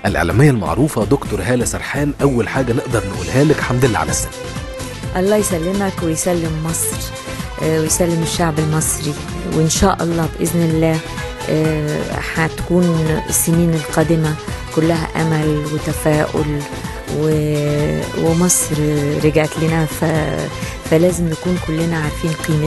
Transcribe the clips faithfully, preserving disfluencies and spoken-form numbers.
الإعلامية المعروفة دكتور هالة سرحان، أول حاجة نقدر نقولها لك حمد لله على السلامة. الله يسلمك ويسلم مصر ويسلم الشعب المصري، وإن شاء الله بإذن الله هتكون السنين القادمة كلها أمل وتفاؤل، ومصر رجعت لنا، فلازم نكون كلنا عارفين قيمة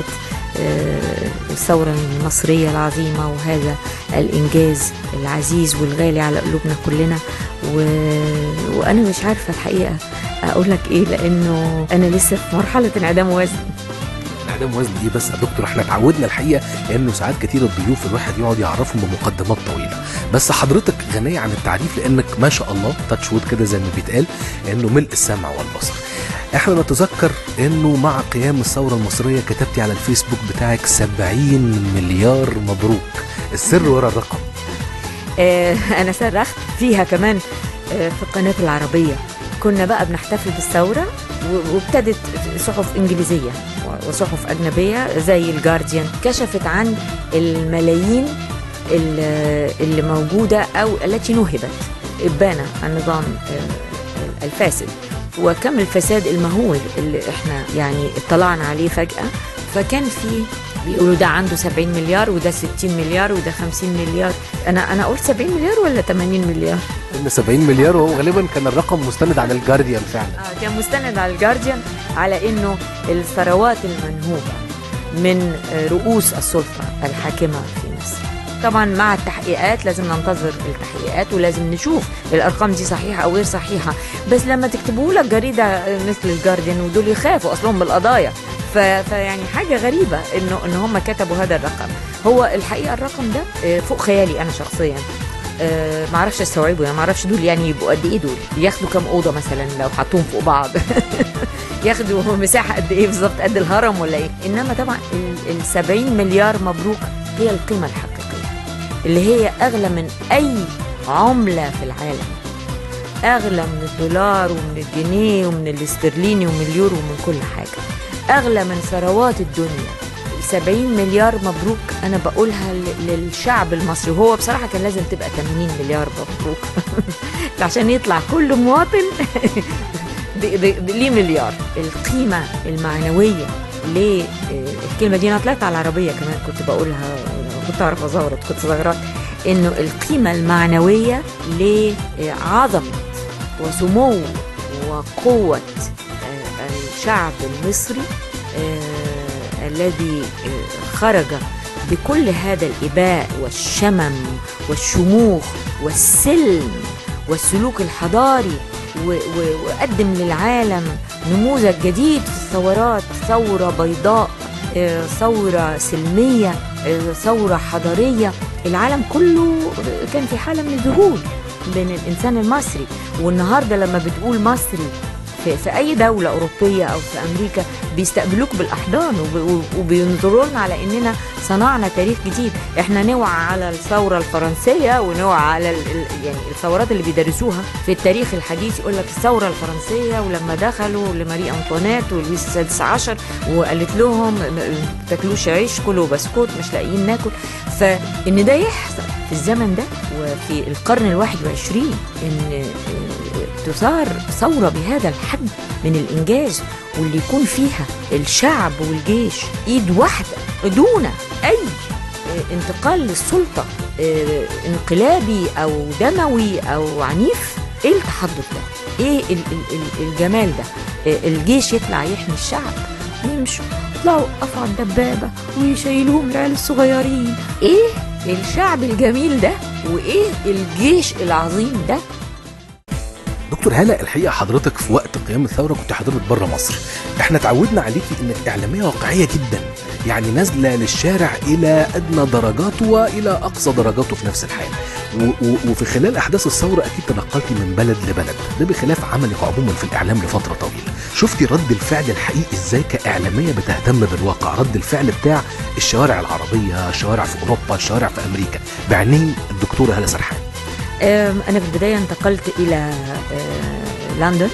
الثورة المصرية العظيمة وهذا الإنجاز العزيز والغالي على قلوبنا كلنا. و... وأنا مش عارفة الحقيقة أقول لك إيه، لأنه أنا لسه في مرحلة انعدام وزن. انعدام وزن إيه بس يا دكتور؟ إحنا اتعودنا الحقيقة إنه ساعات كتير الضيوف الواحد يقعد يعرفهم بمقدمات طويلة، بس حضرتك غنية عن التعريف لأنك ما شاء الله تاتش وود كده زي ما بيتقال، إنه ملء السمع والبصر. احنا نتذكر انه مع قيام الثورة المصرية كتبتي على الفيسبوك بتاعك سبعين مليار مبروك، السر ورا الرقم؟ اه انا صرخت فيها كمان اه في القناة العربية، كنا بقى بنحتفل بالثورة وابتدت صحف انجليزية وصحف اجنبية زي الجارديان كشفت عن الملايين اللي موجودة او التي نهبت ابان النظام اه الفاسد، وكم الفساد المهول اللي احنا يعني اطلعنا عليه فجأة. فكان في بيقولوا ده عنده سبعين مليار وده ستين مليار وده خمسين مليار. انا انا قلت سبعين مليار ولا ثمانين مليار؟ قلنا سبعين مليار، وهو غالبا كان الرقم مستند على الجارديان فعلا. اه كان مستند على الجارديان على انه الثروات المنهوبة من رؤوس السلطة الحاكمة في مصر. طبعا مع التحقيقات لازم ننتظر التحقيقات ولازم نشوف الارقام دي صحيحه او غير صحيحه، بس لما تكتبوا لك جريده مثل الجارديان ودول يخافوا اصلهم بالقضايا، فيعني حاجه غريبه انه ان هم كتبوا هذا الرقم. هو الحقيقه الرقم ده فوق خيالي انا شخصيا، ما اعرفش استوعبه، يعني ما اعرفش دول يعني يبقوا قد ايه، دول ياخدوا كام اوضه مثلا لو حطوهم فوق بعض ياخدوا مساحه قد ايه بالظبط، قد الهرم ولا ايه؟ انما طبعا ال سبعين مليار مبروك هي القيمه الحقيقيه اللي هي أغلى من أي عملة في العالم، أغلى من الدولار ومن الجنيه ومن الاسترليني ومن اليورو ومن كل حاجة، أغلى من ثروات الدنيا. سبعين مليار مبروك أنا بقولها للشعب المصري، وهو بصراحة كان لازم تبقى ثمانين مليار مبروك عشان يطلع كل مواطن ليه مليار. القيمة المعنوية للكلمة دي أنا طلعت على العربية كمان كنت بقولها، كنت أعرف أزغرط كنت صغيرات، إنه القيمة المعنوية لعظمة وسمو وقوة الشعب المصري الذي خرج بكل هذا الإباء والشمم والشموخ والسلم والسلوك الحضاري، وقدم للعالم نموذج جديد في الثورات، ثورة بيضاء، ثورة سلمية، ثورة حضارية. العالم كله كان في حالة من الذهول بين الإنسان المصري. والنهاردة لما بتقول مصري في, في أي دولة أوروبية أو في أمريكا بيستقبلوك بالأحضان وبينظروا لنا على إننا صنعنا تاريخ جديد. إحنا نوعى على الثورة الفرنسية ونوعى على يعني الثورات اللي بيدرسوها في التاريخ الحديث، يقول لك الثورة الفرنسية ولما دخلوا لماري أنطوانيت ولويس السادس عشر وقالت لهم تاكلوش عيش كلوا بسكوت مش لاقيين ناكل. فإن ده يحصل في الزمن ده وفي القرن الواحد وعشرين، إن تثار ثورة بهذا الحجم من الإنجاز واللي يكون فيها الشعب والجيش إيد واحدة دون أي انتقال للسلطة انقلابي أو دموي أو عنيف. إيه التحضر ده؟ إيه الجمال ده؟ الجيش يطلع يحمي الشعب ويمشوا يطلعوا يقفوا على الدبابة ويشيلوهم العيال الصغيرين. إيه الشعب الجميل ده وإيه الجيش العظيم ده؟ دكتور هالة، الحقيقة حضرتك في وقت قيام الثورة كنت حضرتك بره مصر، احنا تعودنا عليكي انك اعلامية واقعية جدا، يعني نازلة للشارع الى ادنى درجاته والى اقصى درجاته في نفس الحال، وفي خلال احداث الثورة اكيد تنقلتي من بلد لبلد، ده بخلاف عملك عموما في الاعلام لفترة طويلة. شفتي رد الفعل الحقيقي ازاي كاعلامية بتهتم بالواقع، رد الفعل بتاع الشوارع العربية، الشوارع في اوروبا، الشوارع في امريكا بعينين الدكتورة هالة سرحان؟ أنا في البداية انتقلت إلى لندن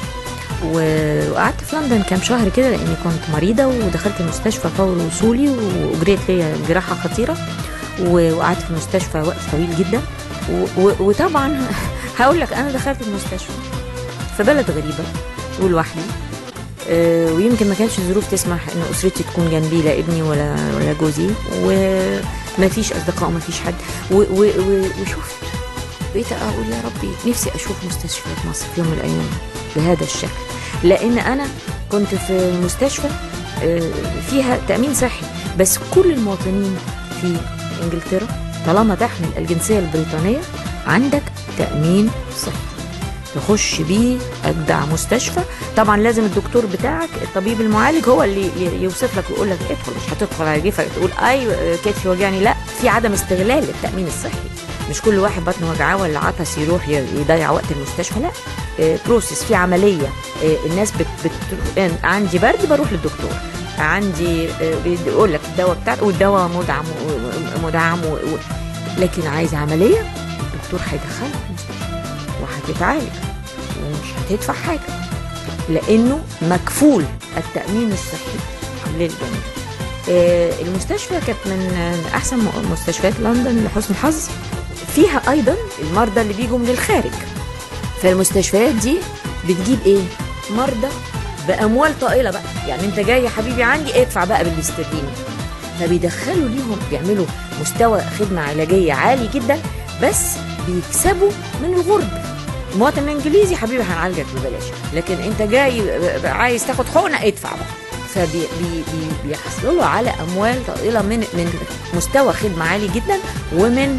وقعدت في لندن كام شهر كده لأني كنت مريضة ودخلت المستشفى فور وصولي وأجريت لي جراحة خطيرة وقعدت في المستشفى وقت طويل جدا. وطبعا هقول لك انا دخلت المستشفى في بلد غريبه ولوحدي، أه ويمكن ما كانش الظروف تسمح ان اسرتي تكون جنبي، لا ابني ولا ولا جوزي، وما فيش اصدقاء وما فيش حد، وشفت بقيت اقول يا ربي نفسي اشوف مستشفيات مصر في يوم من الايام بهذا الشكل، لان انا كنت في مستشفى فيها تامين صحي، بس كل المواطنين في انجلترا طالما تحمل الجنسيه البريطانيه عندك تامين صحي تخش بيه اجدع مستشفى. طبعا لازم الدكتور بتاعك الطبيب المعالج هو اللي يوصف لك ويقول لك ادخل، مش هتدخل على جيفك تقول ايوه كتفي وجعني، لا، في عدم استغلال للتامين الصحي. مش كل واحد بطنه وجعاه ولا عطس يروح يضيع وقت المستشفى، لا، بروسيس، في عمليه. الناس بت, بت... عندي برد بروح للدكتور، عندي بيقول لك الدواء بتاعك والدواء مدعم مدعم و... لكن عايز عمليه الدكتور هيدخلك المستشفى وهتتعالج ومش هتدفع حاجه، لانه مكفول التامين الصحي للجميع. المستشفى كانت من احسن مستشفيات لندن لحسن الحظ، فيها ايضا المرضى اللي بيجوا من الخارج، فالمستشفيات دي بتجيب ايه؟ مرضى باموال طائله بقى، يعني انت جاي يا حبيبي عندي ادفع بقى بالاسترليني، فبيدخلوا ليهم بيعملوا مستوى خدمه علاجيه عالي جدا، بس بيكسبوا من الغرب. المواطن الانجليزي حبيبي هنعالجك ببلاش، لكن انت جاي عايز تاخد حقنه ادفع بقى، فبيحصلوا له على اموال طائله من من مستوى خدمه عالي جدا، ومن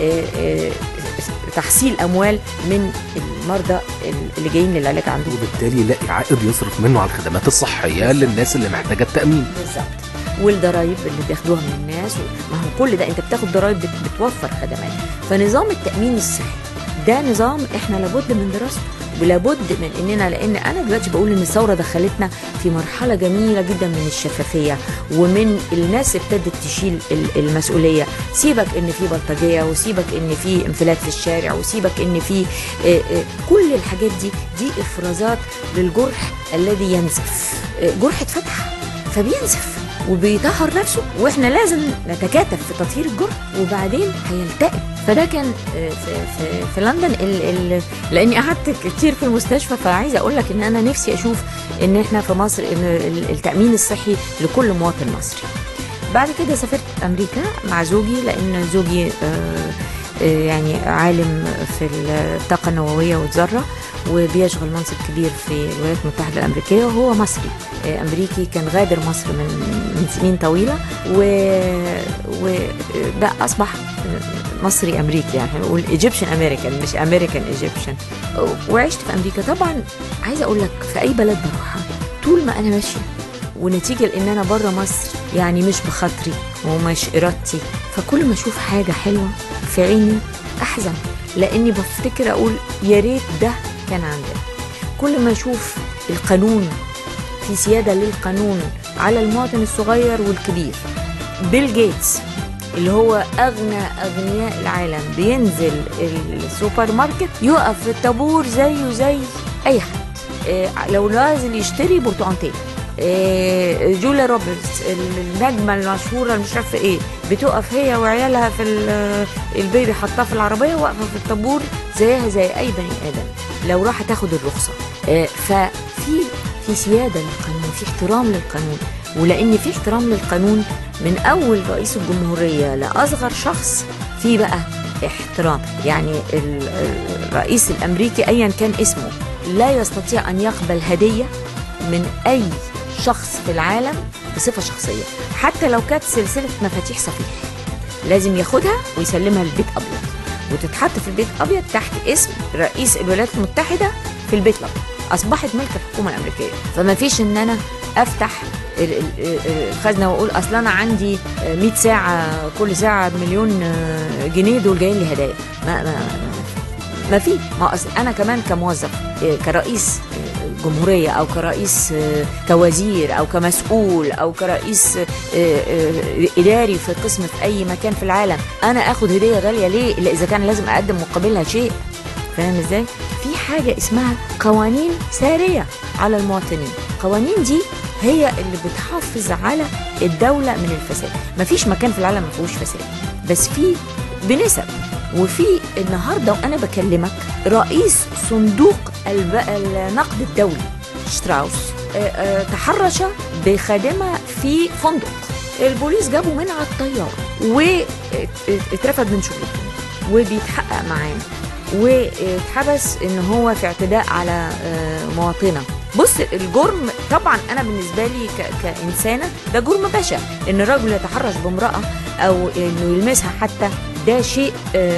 تحصيل اموال من المرضى اللي جايين للعلاج عنده، وبالتالي يلاقي عائد يصرف منه على الخدمات الصحيه للناس اللي محتاجه التامين. بالظبط، والضرايب اللي بياخدوها من الناس، ما هو كل ده انت بتاخد ضرايب بتوفر خدمات. فنظام التامين الصحي ده نظام احنا لابد من دراسته، ولابد من اننا، لان انا دلوقتي بقول ان الثوره دخلتنا في مرحله جميله جدا من الشفافيه، ومن الناس ابتدت تشيل المسؤوليه. سيبك ان في بلطجيه، وسيبك ان في انفلات في الشارع، وسيبك ان في كل الحاجات دي دي افرازات للجرح الذي ينزف. جرح اتفتح فبينزف وبيطهر نفسه، واحنا لازم نتكاتف في تطهير الجرح وبعدين هيلتئم. فده كان في في, في لندن ال ال لاني قعدت كتير في المستشفى، فعايزه اقول لك ان انا نفسي اشوف ان احنا في مصر ان التامين الصحي لكل مواطن مصري. بعد كده سافرت امريكا مع زوجي، لان زوجي آه يعني عالم في الطاقه النوويه والذره، وبيشغل منصب كبير في الولايات المتحده الامريكيه، وهو مصري امريكي كان غادر مصر من من سنين طويله، وده اصبح مصري امريكي، يعني بنقول ايجيبشن امريكان مش امريكان ايجيبشن. وعشت في امريكا. طبعا عايزه اقول لك في اي بلد بروحها طول ما انا ماشيه، ونتيجه لان انا بره مصر يعني مش بخاطري ومش ارادتي، فكل ما اشوف حاجه حلوه في عيني احزن، لاني بفتكر اقول يا ريت ده كان عندنا. كل ما اشوف القانون في سياده للقانون على المواطن الصغير والكبير، بيل جيتس اللي هو اغنى اغنياء العالم بينزل السوبر ماركت يقف في الطابور زيه زي اي حد، إيه لو نازل يشتري برتقانتين. إيه جوليا روبرتس النجمه المشهوره مش عارفه ايه بتقف هي وعيالها في البيبي حطاه في العربيه واقفه في الطابور زيها زي اي بني ادم لو راح تاخد الرخصه. إيه ففي في سياده للقانون، في احترام للقانون، ولان في احترام للقانون من اول رئيس الجمهوريه لاصغر شخص في بقى احترام. يعني الرئيس الامريكي ايا كان اسمه لا يستطيع ان يقبل هديه من اي شخص في العالم بصفه شخصيه، حتى لو كانت سلسله مفاتيح صفيح لازم ياخدها ويسلمها للبيت ابيض، وتتحط في البيت ابيض تحت اسم رئيس الولايات المتحده في البيت الابيض، اصبحت ملك الحكومه الامريكيه. فما فيش ان انا افتح الخزنه واقول اصل انا عندي مئة ساعه كل ساعه بمليون جنيه دول جايين لي هدايا. ما ما ما في ما انا كمان كموظف كرئيس جمهوريه او كرئيس كوزير او كمسؤول او كرئيس اداري في قسم في اي مكان في العالم، انا اخد هديه غاليه ليه الا اذا كان لازم اقدم مقابلها شيء. فاهم ازاي؟ في حاجه اسمها قوانين ساريه على المواطنين. القوانين دي هي اللي بتحافظ على الدوله من الفساد. مفيش مكان في العالم ما فيهوش فساد، بس في بنسب. وفي النهارده وانا بكلمك رئيس صندوق النقد الدولي شتراوس تحرش بخادمه في فندق، البوليس جابوا منها على الطياره واترفد من شغلته وبيتحقق معاه واتحبس ان هو في اعتداء على مواطنه. بص الجرم طبعا انا بالنسبه لي كانسانه ده جرم بشع، ان الرجل يتحرش بامراه او انه يلمسها حتى ده شيء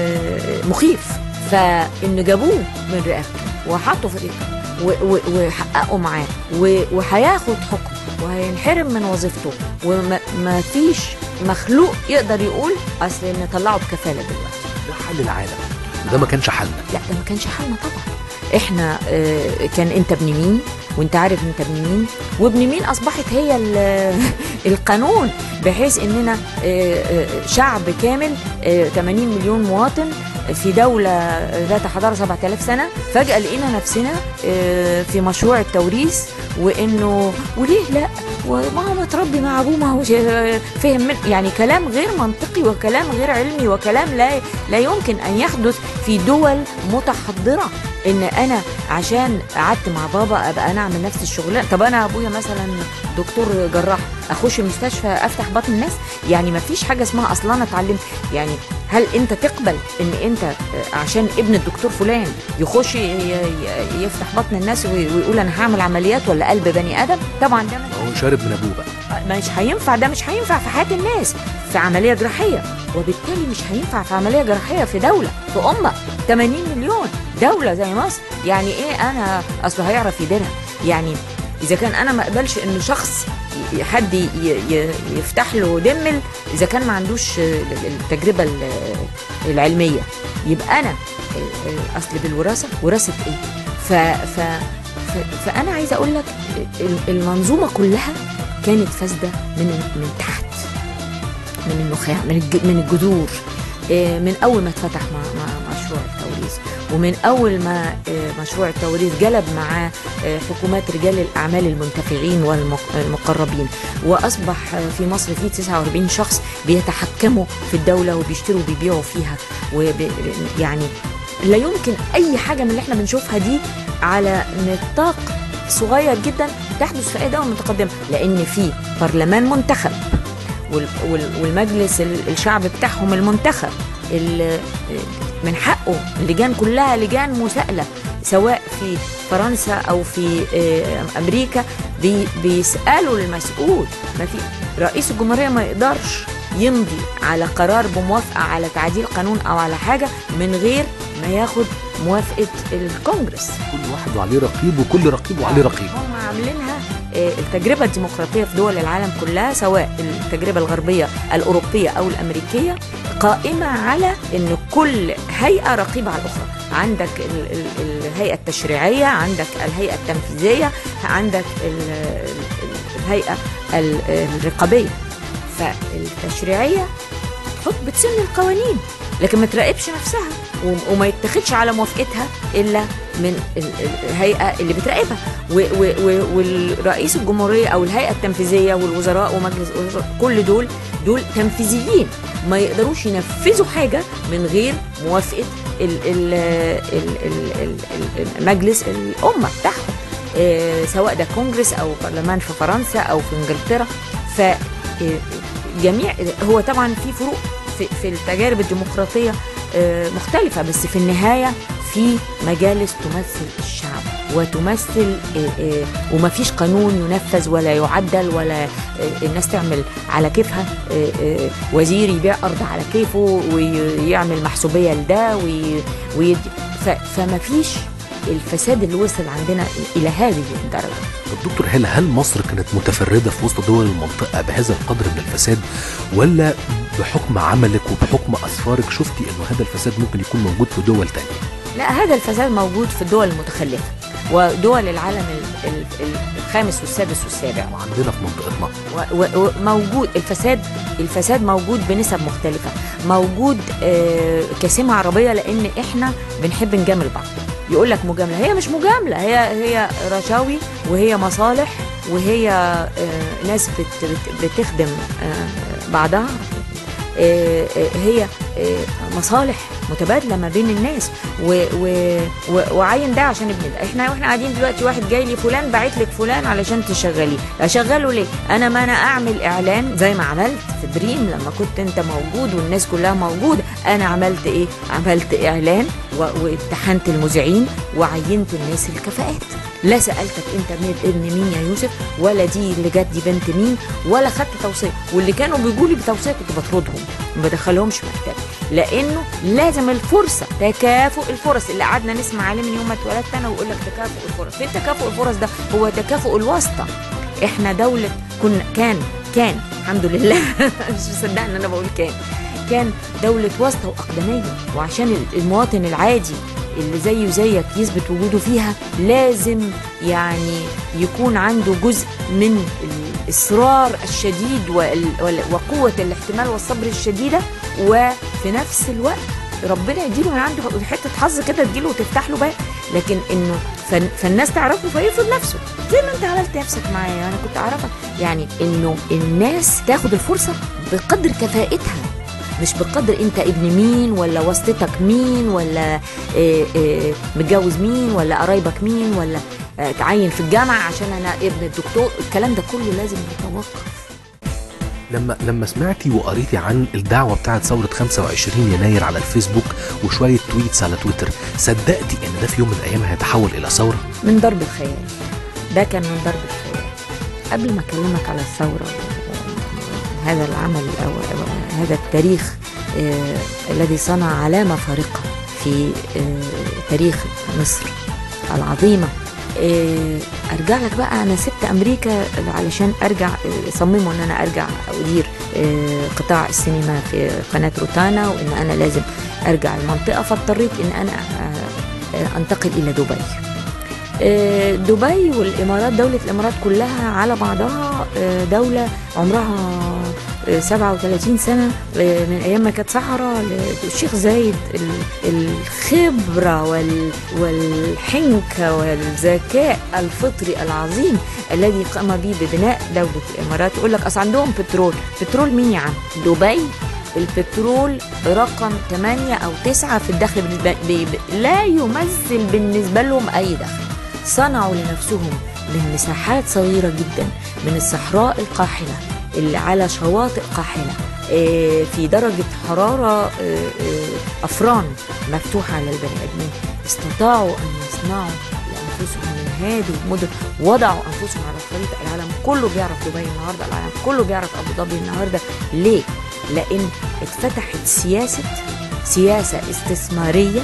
مخيف. فان جابوه من رقبته وحطوا في رقبته وحققوا معاه وهياخد حكم وهينحرم من وظيفته، وما فيش مخلوق يقدر يقول اصل نطلعه بكفاله دلوقتي. ده حل العالم، ده ما كانش حلنا. لا ده ما كانش حلنا طبعا. احنا اه كان انت ابن مين وانت عارف انت ابن مين، وابن مين اصبحت هي القانون، بحيث اننا اه شعب كامل اه ثمانين مليون مواطن في دولة ذات حضارة سبعة آلاف سنة، فجأة لقينا نفسنا اه في مشروع التوريث، وانه وليه لا وما هو متربي مع ابوه ما هو فهم من يعني كلام غير منطقي وكلام غير علمي وكلام لا لا يمكن ان يحدث في دول متحضره. ان انا عشان قعدت مع بابا ابقى انا اعمل نفس الشغلانه؟ طب انا ابويا مثلا دكتور جراح اخش المستشفى افتح بطن الناس؟ يعني ما فيش حاجه اسمها اصلا انا اتعلمت. يعني هل انت تقبل ان انت عشان ابن الدكتور فلان يخش يفتح بطن الناس ويقول انا هعمل عمليات ولا قلب بني ادم؟ طبعا ده هو شارب من ابوه بقى، مش هينفع. ده مش هينفع في حياه الناس في عمليه جراحيه، وبالتالي مش هينفع في عمليه جراحيه في دوله في امه ثمانين مليون دوله زي مصر. يعني ايه انا اصله هيعرف يديرها؟ يعني اذا كان انا ما اقبلش ان شخص حد يفتح له دمل اذا كان ما عندوش التجربه العلميه، يبقى انا اصل بالوراثه وراثه ايه؟ ف ف فانا عايزه اقول لك المنظومه كلها كانت فاسده من من تحت، من النخاع، من من الجذور، من اول ما اتفتح مشروع التوريث، ومن اول ما مشروع التوريث جلب معاه حكومات رجال الاعمال المنتفعين والمقربين، واصبح في مصر في تسعة وأربعين شخص بيتحكموا في الدوله وبيشتروا وبيبيعوا فيها. ويعني لا يمكن اي حاجه من اللي احنا بنشوفها دي على نطاق صغير جدا تحدث في اي دوله متقدمه، لان في برلمان منتخب والمجلس الشعب بتاعهم المنتخب من حقه اللجان كلها لجان مساءله، سواء في فرنسا او في امريكا بيسالوا المسؤول. ما في رئيس الجمهوريه ما يقدرش يمضي على قرار بموافقه على تعديل قانون او على حاجه من غير ما ياخد موافقه الكونجرس. كل واحد وعليه رقيب وكل رقيب وعليه رقيب. هم عاملينها التجربه الديمقراطيه في دول العالم كلها، سواء التجربه الغربيه الاوروبيه او الامريكيه، قائمه على ان كل هيئه رقيبه على الاخرى. عندك الهيئه التشريعيه، عندك الهيئه التنفيذيه، عندك الهيئه الرقابيه. فالتشريعيه تحط بتسن القوانين لكن ما تراقبش نفسها وما يتخذش على موافقتها الا من الهيئه اللي بتراقبها. والرئيس الجمهوريه او الهيئه التنفيذيه والوزراء ومجلس الوزراء كل دول دول تنفيذيين، ما يقدروش ينفذوا حاجه من غير موافقه مجلس الامه بتاعهم، سواء ده كونجرس او برلمان في فرنسا او في انجلترا. ف جميع هو طبعا في فروق في, في التجارب الديمقراطيه مختلفه، بس في النهايه في مجالس تمثل الشعب وتمثل وما فيش قانون ينفذ ولا يعدل ولا الناس تعمل على كيفها، وزير يبيع ارض على كيفه ويعمل محسوبيه لده ويدي. فما فيش الفساد اللي وصل عندنا الى هذه الدرجه. دكتور هلا، هل مصر كانت متفرده في وسط دول المنطقه بهذا القدر من الفساد، ولا بحكم عملك وبحكم اسفارك شفتي انه هذا الفساد ممكن يكون موجود في دول تانية؟ لا، هذا الفساد موجود في الدول المتخلفه ودول العالم الخامس والسادس والسابع، وعندنا في منطقتنا وموجود الفساد. الفساد موجود بنسب مختلفه، موجود كسمه عربيه، لان احنا بنحب نجامل بعض. يقول لك مجامله، هي مش مجامله، هي هي رشاوي وهي مصالح وهي ناس بتخدم بعضها. هي مصالح متبادله ما بين الناس، و و و وعين ده عشان ابن ده. احنا واحنا قاعدين دلوقتي واحد جاي لي فلان باعت لك فلان علشان تشغليه، اشغله ليه؟ انا ما انا اعمل اعلان زي ما عملت في دريم لما كنت انت موجود والناس كلها موجوده. انا عملت ايه؟ عملت اعلان وامتحنت المذيعين وعينت الناس الكفاءات. لا سالتك انت ابن مين يا يوسف، ولا دي اللي جت دي بنت مين، ولا خدت توصيه. واللي كانوا بيقولوا لي بتوصيه كنت بطردهم ما بدخلهمش مكتبي، لانه لازم الفرصه، تكافؤ الفرص اللي قعدنا نسمع عليه من يوم ما اتولدت انا ويقول لك تكافؤ الفرص. فين تكافؤ الفرص ده؟ هو تكافؤ الواسطه. احنا دوله كنا كان كان الحمد لله مش مصدقه ان انا بقول كان كان دوله واسطه واقدميه، وعشان المواطن العادي اللي زيه وزيك يثبت وجوده فيها لازم يعني يكون عنده جزء من الإصرار الشديد وقوة الاحتمال والصبر الشديدة، وفي نفس الوقت ربنا يديله من عنده حتة حظ كده تجيله وتفتح له باب. لكن انه فالناس تعرفه فيفرض نفسه زي ما انت عملت نفسك معايا. انا كنت اعرفك يعني انه الناس تاخد الفرصة بقدر كفاءتها، مش بقدر انت ابن مين ولا واسطتك مين ولا إيه إيه متجوز مين ولا قرايبك مين ولا اه تعين في الجامعة عشان انا ابن الدكتور. الكلام ده كله لازم يتوقف. لما لما سمعتي وقريتي عن الدعوة بتاعت ثورة خمسة وعشرين يناير على الفيسبوك وشوية تويتس على تويتر، صدقتي ان ده في يوم من الايام هيتحول الى ثورة؟ من ضرب الخيال. ده كان من ضرب الخيال. قبل ما اكلمك على الثورة هذا العمل أو هذا التاريخ آه الذي صنع علامة فارقة في آه تاريخ مصر العظيمة، آه أرجع لك بقى. أنا سبت أمريكا علشان أرجع، آه صمموا أن أنا أرجع أدير آه قطاع السينما في قناة روتانا، وأن أنا لازم أرجع المنطقة، فاضطريت أن أنا آه أنتقل إلى دبي. آه دبي والإمارات، دولة الإمارات كلها على بعضها آه دولة عمرها سبعة وثلاثين سنة من أيام ما كانت صحراء للشيخ زايد. الخبرة والحنكة والذكاء الفطري العظيم الذي قام به ببناء دولة الإمارات. يقول لك أصل عندهم بترول. بترول مين يا عم؟ دبي البترول رقم ثمانية أو تسعة في الدخل بالنسبة، لا يمثل بالنسبة لهم أي دخل. صنعوا لنفسهم من مساحات صغيرة جدا من الصحراء القاحلة اللي على شواطئ قاحلة في درجة حرارة أفران مفتوحة على البني آدمين، استطاعوا أن يصنعوا لأنفسهم من هذه المدن، وضعوا أنفسهم على الخريطة. العالم كله بيعرف دبي النهاردة، العالم كله بيعرف أبو ظبي النهاردة. ليه؟ لأن اتفتحت سياسة سياسة استثمارية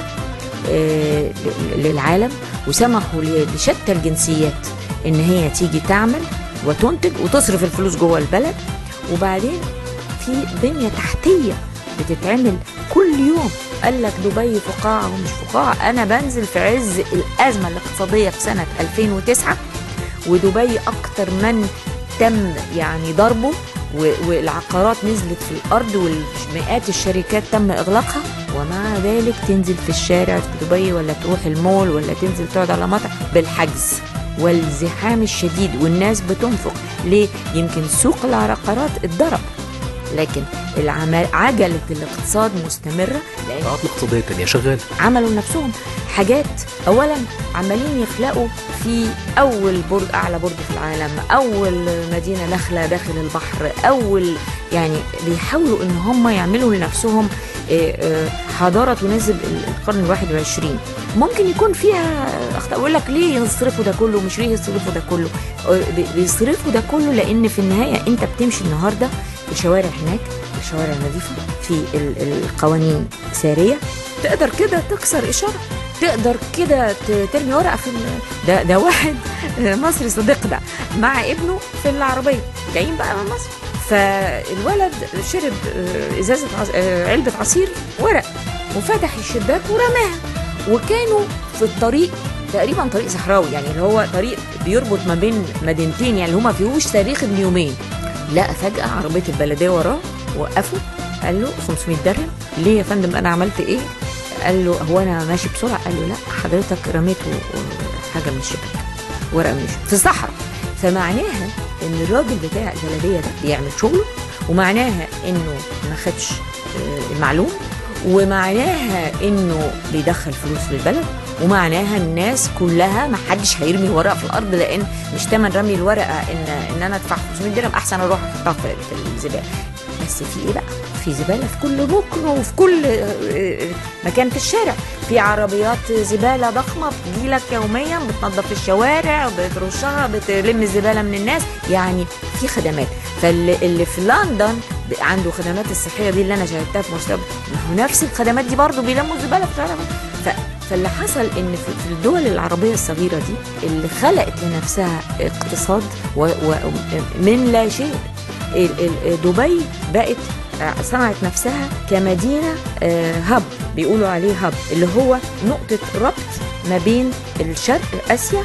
للعالم، وسمحوا لشتى الجنسيات إن هي تيجي تعمل وتنتج وتصرف الفلوس جوه البلد. وبعدين في بنية تحتية بتتعمل كل يوم. قال لك دبي فقاعة ومش فقاعة. أنا بنزل في عز الأزمة الاقتصادية في سنة ألفين وتسعة، ودبي أكتر من تم يعني ضربه، والعقارات نزلت في الأرض ومئات الشركات تم إغلاقها، ومع ذلك تنزل في الشارع في دبي ولا تروح المول ولا تنزل تقعد على مطعم بالحجز والزحام الشديد، والناس بتنفق. ليه؟ يمكن سوق العقارات اتضرب، لكن العمل عجلة الاقتصاد مستمرة، لأن القطاعات الاقتصادية التانية شغالة. عملوا لنفسهم حاجات. أولا عمالين يخلقوا في أول برج، أعلى برج في العالم، أول مدينة نخلة داخل البحر، أول يعني بيحاولوا إن هم يعملوا لنفسهم حضارة تناسب القرن الواحد والعشرين. ممكن يكون فيها أخطاء. أقول لك ليه يصرفوا ده كله؟ مش ليه يصرفوا ده كله؟ بيصرفوا ده كله لأن في النهاية أنت بتمشي النهاردة في شوارع هناك، في شوارع نظيفة، في القوانين سارية، تقدر كده تكسر إشارة، تقدر كده ترمي ورقة في ده. ده واحد مصري صديق ده مع ابنه في العربية جايين بقى من مصر، فالولد شرب ازازه علبه عصير ورق وفتح الشباك ورماها، وكانوا في الطريق تقريبا طريق صحراوي، يعني اللي هو طريق بيربط ما بين مدينتين، يعني اللي هما فيهوش تاريخ ابن يومين. لقى فجاه عربيه البلديه وراه، وقفوا قال له خمسمية درهم. ليه يا فندم انا عملت ايه؟ قال له هو انا ماشي بسرعه؟ قال له لا حضرتك رميته حاجه من الشباك، ورقه من الشباك في الصحراء. فمعناها ان الراجل بتاع البلديه ده بيعمل شغله، ومعناها انه ما خدش المعلوم، ومعناها انه بيدخل فلوس للبلد، ومعناها الناس كلها ما حدش هيرمي ورقه في الارض، لان مش تمن رمي الورقه ان ان انا ادفع خمسمية درهم، احسن اروح احطها في في الزباله. بس في ايه بقى؟ في زباله في كل ركن وفي كل مكان في الشارع، في عربيات زباله ضخمه بتجيلك يوميا بتنظف الشوارع، بترشها، بتلم الزباله من الناس، يعني في خدمات. فاللي في لندن عنده خدمات الصحيه دي اللي انا شاهدتها في مستقبل، ما هو نفس الخدمات دي برضه بيلموا الزباله في الشارع. فاللي حصل ان في الدول العربيه الصغيره دي اللي خلقت لنفسها اقتصاد ومن لا شيء، دبي بقت صنعت نفسها كمدينه هب، بيقولوا عليه هب، اللي هو نقطه ربط ما بين الشرق اسيا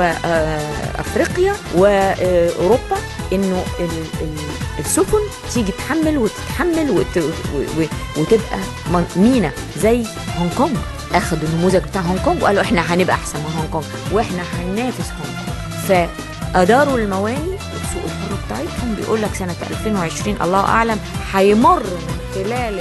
وافريقيا واوروبا، انه السفن تيجي تحمل وتتحمل وتبقى مينا زي هونج كونج. اخذوا النموذج بتاع هونج كونج وقالوا احنا هنبقى احسن من هونج كونج واحنا هننافس هونج كونج، فاداروا المواني السوق الحر بتاعتهم. بيقول لك سنه ألفين وعشرين الله اعلم هيمر من خلال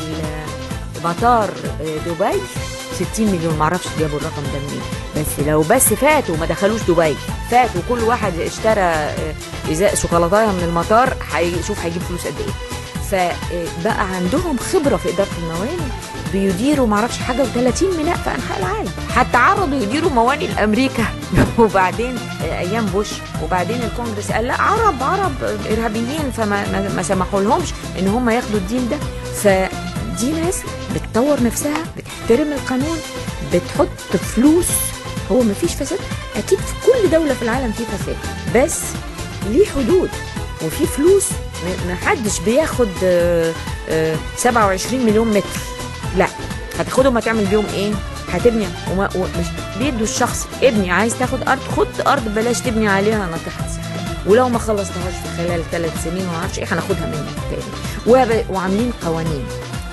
مطار دبي ستين مليون، معرفش جابوا الرقم ده منين، بس لو بس فاتوا ما دخلوش دبي، فاتوا كل واحد اشترى ازاء شوكولاتايه من المطار، هيشوف هيجيب فلوس قد ايه. فبقى عندهم خبره في اداره المواني، بيديروا معرفش حاجه وثلاثين ميناء في انحاء العالم، حتى عرضوا يديروا مواني لامريكا وبعدين ايام بوش، وبعدين الكونجرس قال لا عرب عرب ارهابيين، فما ما سمحوا لهمش ان هم ياخدوا الديل ده. فدي ناس بتطور نفسها، بتحترم القانون، بتحط فلوس. هو ما فيش فساد، اكيد في كل دوله في العالم في فساد، بس ليه حدود وفي فلوس. ما حدش بياخد سبعة وعشرين مليون متر، لا هتاخدهم هتعمل بيهم ايه؟ هتبني، وما ومش بيدوا الشخص ابني، عايز تاخد ارض خد ارض بلاش تبني عليها ناطحه سحاب، ولو ما خلصتهاش في خلال ثلاث سنين وما اعرفش ايه هناخدها منك تاني. وعاملين قوانين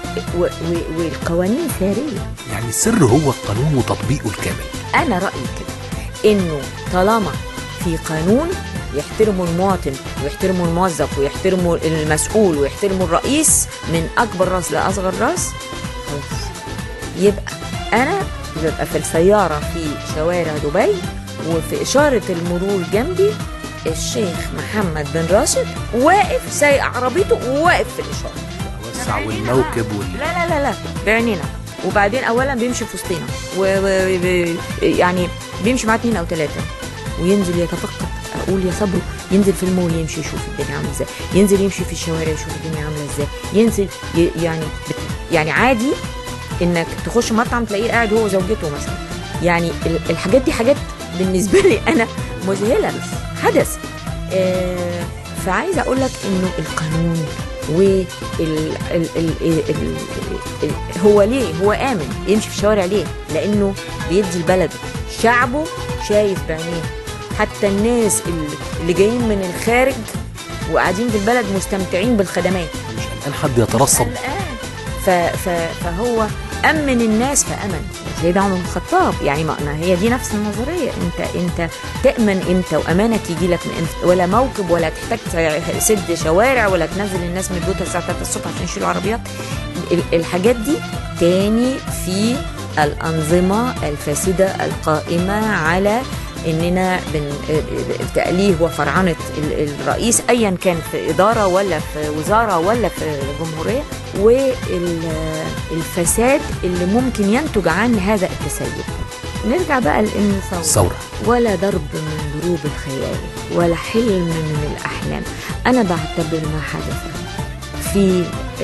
والقوانين ساريه، يعني السر هو القانون وتطبيقه الكامل. انا رايي كده، انه طالما في قانون يحترموا المواطن ويحترموا الموظف ويحترموا المسؤول ويحترموا الرئيس من اكبر راس لاصغر راس، خلاص يبقى انا ببقى في السياره في شوارع دبي وفي اشاره المرور جنبي الشيخ محمد بن راشد واقف سايق عربيته وواقف في الاشاره، وسع والموكب وال... لا لا لا لا بعينينا. وبعدين اولا بيمشي في وسطينا ويعني بيمشي معاه اثنين او ثلاثه وينزل يتفقد، اقول يا صبرو، ينزل في المول يمشي يشوف الدنيا عامله ازاي، ينزل يمشي في الشوارع يشوف الدنيا عامله ازاي، ينزل ي... يعني يعني عادي انك تخش مطعم تلاقيه قاعد هو وزوجته مثلا. يعني الحاجات دي حاجات بالنسبه لي انا مذهله، حدث. آه فعايزه اقول لك انه القانون وال ال... ال... ال... ال... ال... هو ليه هو امن يمشي في الشوارع؟ ليه؟ لانه بيدي البلد شعبه شايف بعينيه، حتى الناس اللي جايين من الخارج وقاعدين في البلد مستمتعين بالخدمات، مش الان حد يترصد. ف... ف... فهو امن الناس فامن سيدنا عمر بن الخطاب. يعني ما هي دي نفس النظريه، انت انت تامن امتى وامانك يجي لك من امتى، ولا موكب ولا تحتاج تسد شوارع ولا تنزل الناس من بيوتها الساعه ثلاثة الصبح عشان يشيلوا عربيات. الحاجات دي تاني في الانظمه الفاسده القائمه على اننا تأليه وفرعنه الرئيس ايا كان في اداره ولا في وزاره ولا في جمهوريه، والفساد اللي ممكن ينتج عن هذا التسيب. نرجع بقى لان ثوره ولا ضرب من ضروب الخيال ولا حلم من الاحلام. انا بعتبر ما حدث في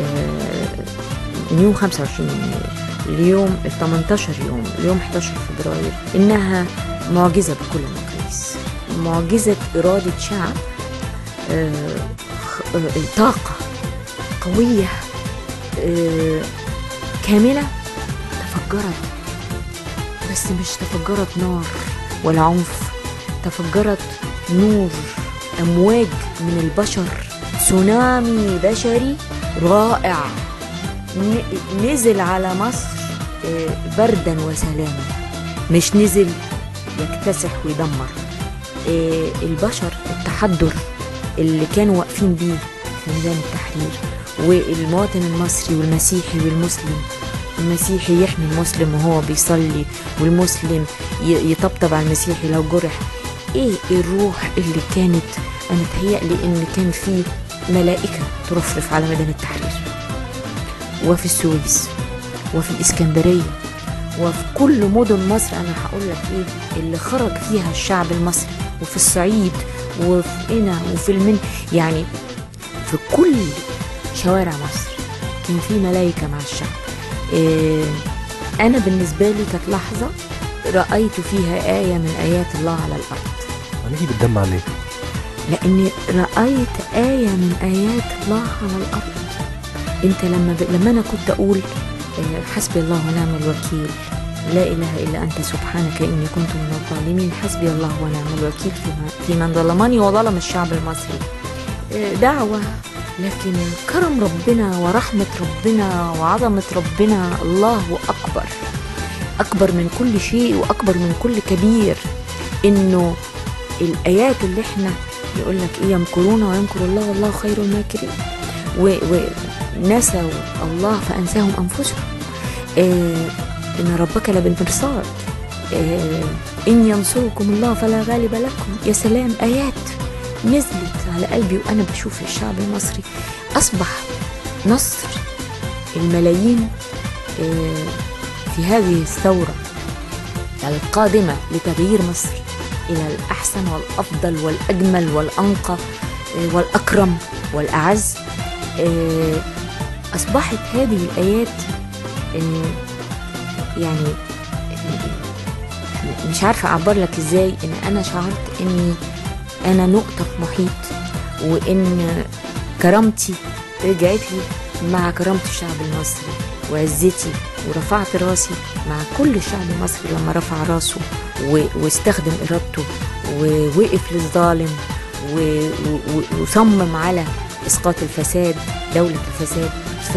يوم خمسة وعشرين يناير اليوم ال ثمانية عشر يوم اليوم أحد عشر فبراير انها معجزة بكل المقاييس، معجزة إرادة شعب، آه، آه، طاقة قوية آه، كاملة تفجرت، بس مش تفجرت نار ولا عنف، تفجرت نور، أمواج من البشر، تسونامي بشري رائع نزل على مصر بردا وسلاما، مش نزل يكتسح ويدمر. البشر التحضر اللي كانوا واقفين بيه في ميدان التحرير والمواطن المصري والمسيحي والمسلم، المسيحي يحمي المسلم وهو بيصلي، والمسلم يطبطب على المسيحي لو جرح. ايه الروح اللي كانت، انا تهيألي ان كان في ملائكة ترفرف على ميدان التحرير وفي السويس وفي الإسكندرية وفي كل مدن مصر. انا هقول لك ايه اللي خرج فيها الشعب المصري، وفي الصعيد وفي هنا وفي المن، يعني في كل شوارع مصر كان في ملائكة مع الشعب. إيه انا بالنسبة لي كانت لحظة رأيت فيها آية من آيات الله على الأرض. ليه بتدمع ليه؟ لأني رأيت آية من آيات الله على الأرض. أنت لما ب... لما أنا كنت أقول حسبي الله ونعم الوكيل، لا إله إلا أنت سبحانك إني كنت من الظالمين، حسبي الله ونعم الوكيل في من ظلمني وظلم الشعب المصري. دعوة، لكن كرم ربنا ورحمة ربنا وعظمة ربنا الله أكبر، أكبر من كل شيء وأكبر من كل كبير. إنه الآيات اللي احنا يقول لك إيه، يمكرون ويمكر الله والله خير الماكرين، ونسوا الله فأنساهم أنفسهم. إيه إن ربك لبالمرصاد، إيه إن ينصركم الله فلا غالب لكم. يا سلام، آيات نزلت على قلبي وأنا بشوف الشعب المصري. أصبح نصر الملايين إيه في هذه الثورة القادمة لتغيير مصر إلى الأحسن والأفضل والأجمل والأنقى والأكرم والأعز. أصبحت هذه الآيات يعني مش عارفة أعبر لك إزاي، إن أنا شعرت إني أنا نقطة في محيط، وإن كرامتي رجعت لي مع كرامة الشعب المصري وعزتي، ورفعت راسي مع كل الشعب المصري لما رفع راسه واستخدم إرادته ووقف للظالم وصمم على إسقاط الفساد، دولة الفساد.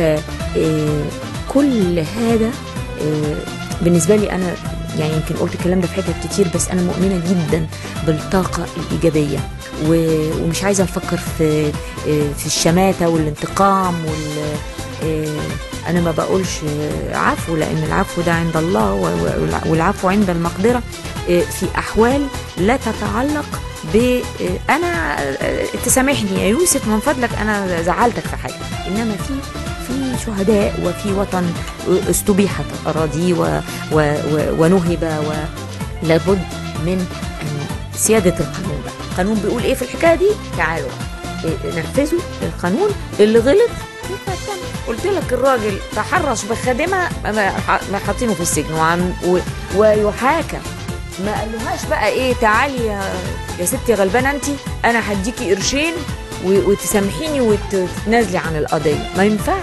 فكل هذا بالنسبة لي أنا يعني يمكن قلت الكلام ده في حتت كتير، بس أنا مؤمنة جدا بالطاقة الإيجابية، ومش عايزة نفكر في في الشماتة والانتقام وال أنا ما بقولش عفو، لأن العفو ده عند الله والعفو عند المقدرة في أحوال لا تتعلق ب أنا تسامحني يا يوسف من فضلك أنا زعلتك في حاجة، إنما في في شهداء وفي وطن استبيحت أراضيه ونهب، ولابد من سيادة القانون. بقى القانون بيقول إيه في الحكاية دي؟ تعالوا نفذوا القانون. اللي غلط قلت لك الراجل تحرش بخادمة ما حاطينه في السجن وعم ويحاكم، ما قالوهاش بقى ايه تعالي يا, يا ستي غلبانه انت انا هديكي قرشين وتسامحيني وتتنازلي عن القضيه. ما ينفعش.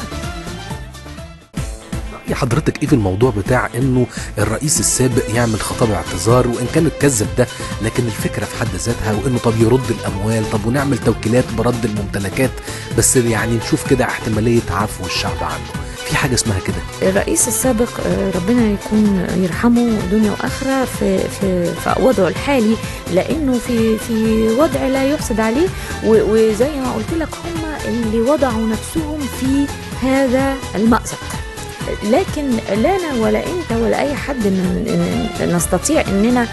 يا حضرتك ايه في الموضوع بتاع انه الرئيس السابق يعمل خطاب اعتذار، وان كان اتكذب ده لكن الفكره في حد ذاتها، وانه طب يرد الاموال، طب ونعمل توكيلات برد الممتلكات، بس يعني نشوف كده احتماليه عفو الشعب عنه. في حاجه اسمها كده؟ الرئيس السابق ربنا يكون يرحمه دنيا واخره في في في وضعه الحالي، لانه في في وضع لا يحسد عليه، وزي ما قلت لك هم اللي وضعوا نفسهم في هذا المأزق. لكن لا انا ولا انت ولا اي حد نستطيع اننا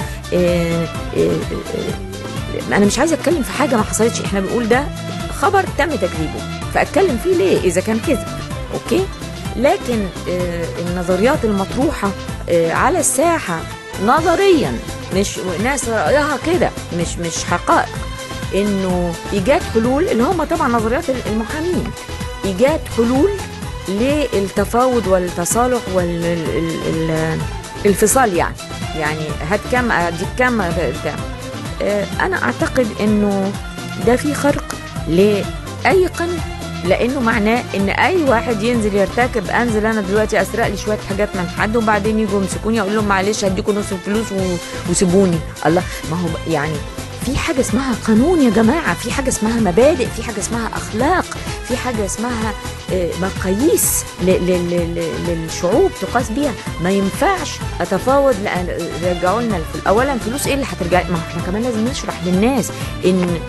انا مش عايزه اتكلم في حاجه ما حصلتش. احنا بنقول ده خبر تم تكذيبه، فاتكلم فيه ليه اذا كان كذب؟ اوكي. لكن النظريات المطروحه على الساحه نظريا، مش ناس رايها كده، مش مش حقائق، انه ايجاد حلول اللي هم طبعا نظريات المحامين، ايجاد حلول للتفاوض والتصالح والانفصال. يعني يعني هات كام اديك كام بتاع. انا اعتقد انه ده في خرق لاي قانون، لانه معناه ان اي واحد ينزل يرتكب، انزل انا دلوقتي اسرق لي شويه حاجات من حد وبعدين يجوا يمسكوني اقول لهم معلش هديكم نص الفلوس وسيبوني. الله، ما هو يعني في حاجه اسمها قانون يا جماعه، في حاجه اسمها مبادئ، في حاجه اسمها اخلاق، في حاجه اسمها مقاييس للشعوب تقاس بيها. ما ينفعش اتفاوض لان رجعوا لنا اولا فلوس ايه اللي هترجع. ما احنا كمان لازم نشرح للناس ان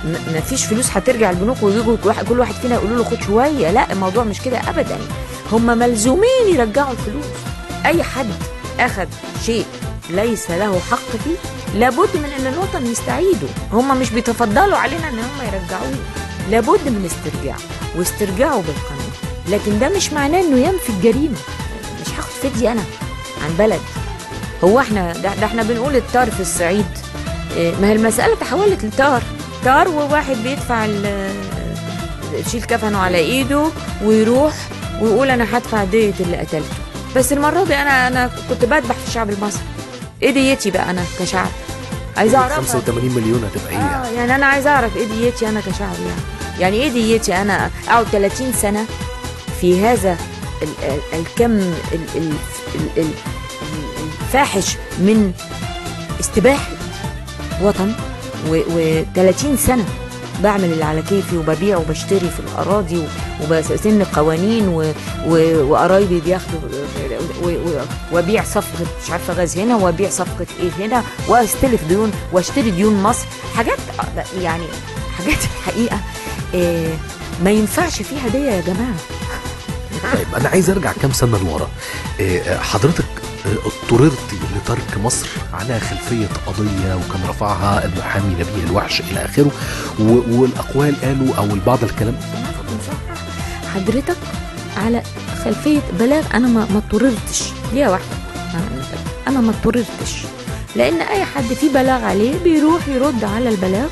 ما فيش فلوس هترجع البنوك ويجوا كل واحد فينا يقولوا له خد شويه. لا، الموضوع مش كده ابدا. هم ملزومين يرجعوا الفلوس. اي حد اخذ شيء ليس له حق فيه لابد من ان الوطن يستعيده. هم مش بيتفضلوا علينا ان هم يرجعوه، لابد من استرجاع واسترجاعه بالقانون. لكن ده مش معناه انه ينفي الجريمه. مش هاخد فدية انا عن بلد. هو احنا ده, ده احنا بنقول الطار في الصعيد. ما هي المساله تحولت لطار طار وواحد بيدفع يشيل كفنه على ايده ويروح ويقول انا هدفع دية اللي قتلته. بس المره دي انا انا كنت بدبح في الشعب المصري. ايه ديتي بقى انا كشعب؟ عايزه اعرف. خمسة وثمانين مليون هتبقى ايه آه يعني انا عايزه اعرف ايه ديتي انا كشعب. يعني يعني ايه ديتي انا اقعد ثلاثين سنه في هذا ال ال الكم ال ال ال الفاحش من استباحه وطن، و30 سنه بعمل اللي على كيفي وببيع وبشتري في الاراضي وبسن قوانين وقرايبي بياخدوا وابيع صفقه مش عارفه غاز هنا وابيع صفقه ايه هنا واستلف ديون واشتري ديون مصر. حاجات يعني حاجات الحقيقه إيه ما ينفعش فيها دي يا جماعه. طيب انا عايز ارجع كام سنه لورا. إيه حضرتك اضطررتي لترك مصر على خلفية قضية وكان رفعها المحامي نبيه الوحش إلى آخره، والأقوال قالوا أو البعض الكلام حضرتك على خلفية بلاغ. أنا ما اضطررتش ليه واحدة، أنا ما اضطررتش لأن أي حد فيه بلاغ عليه بيروح يرد على البلاغ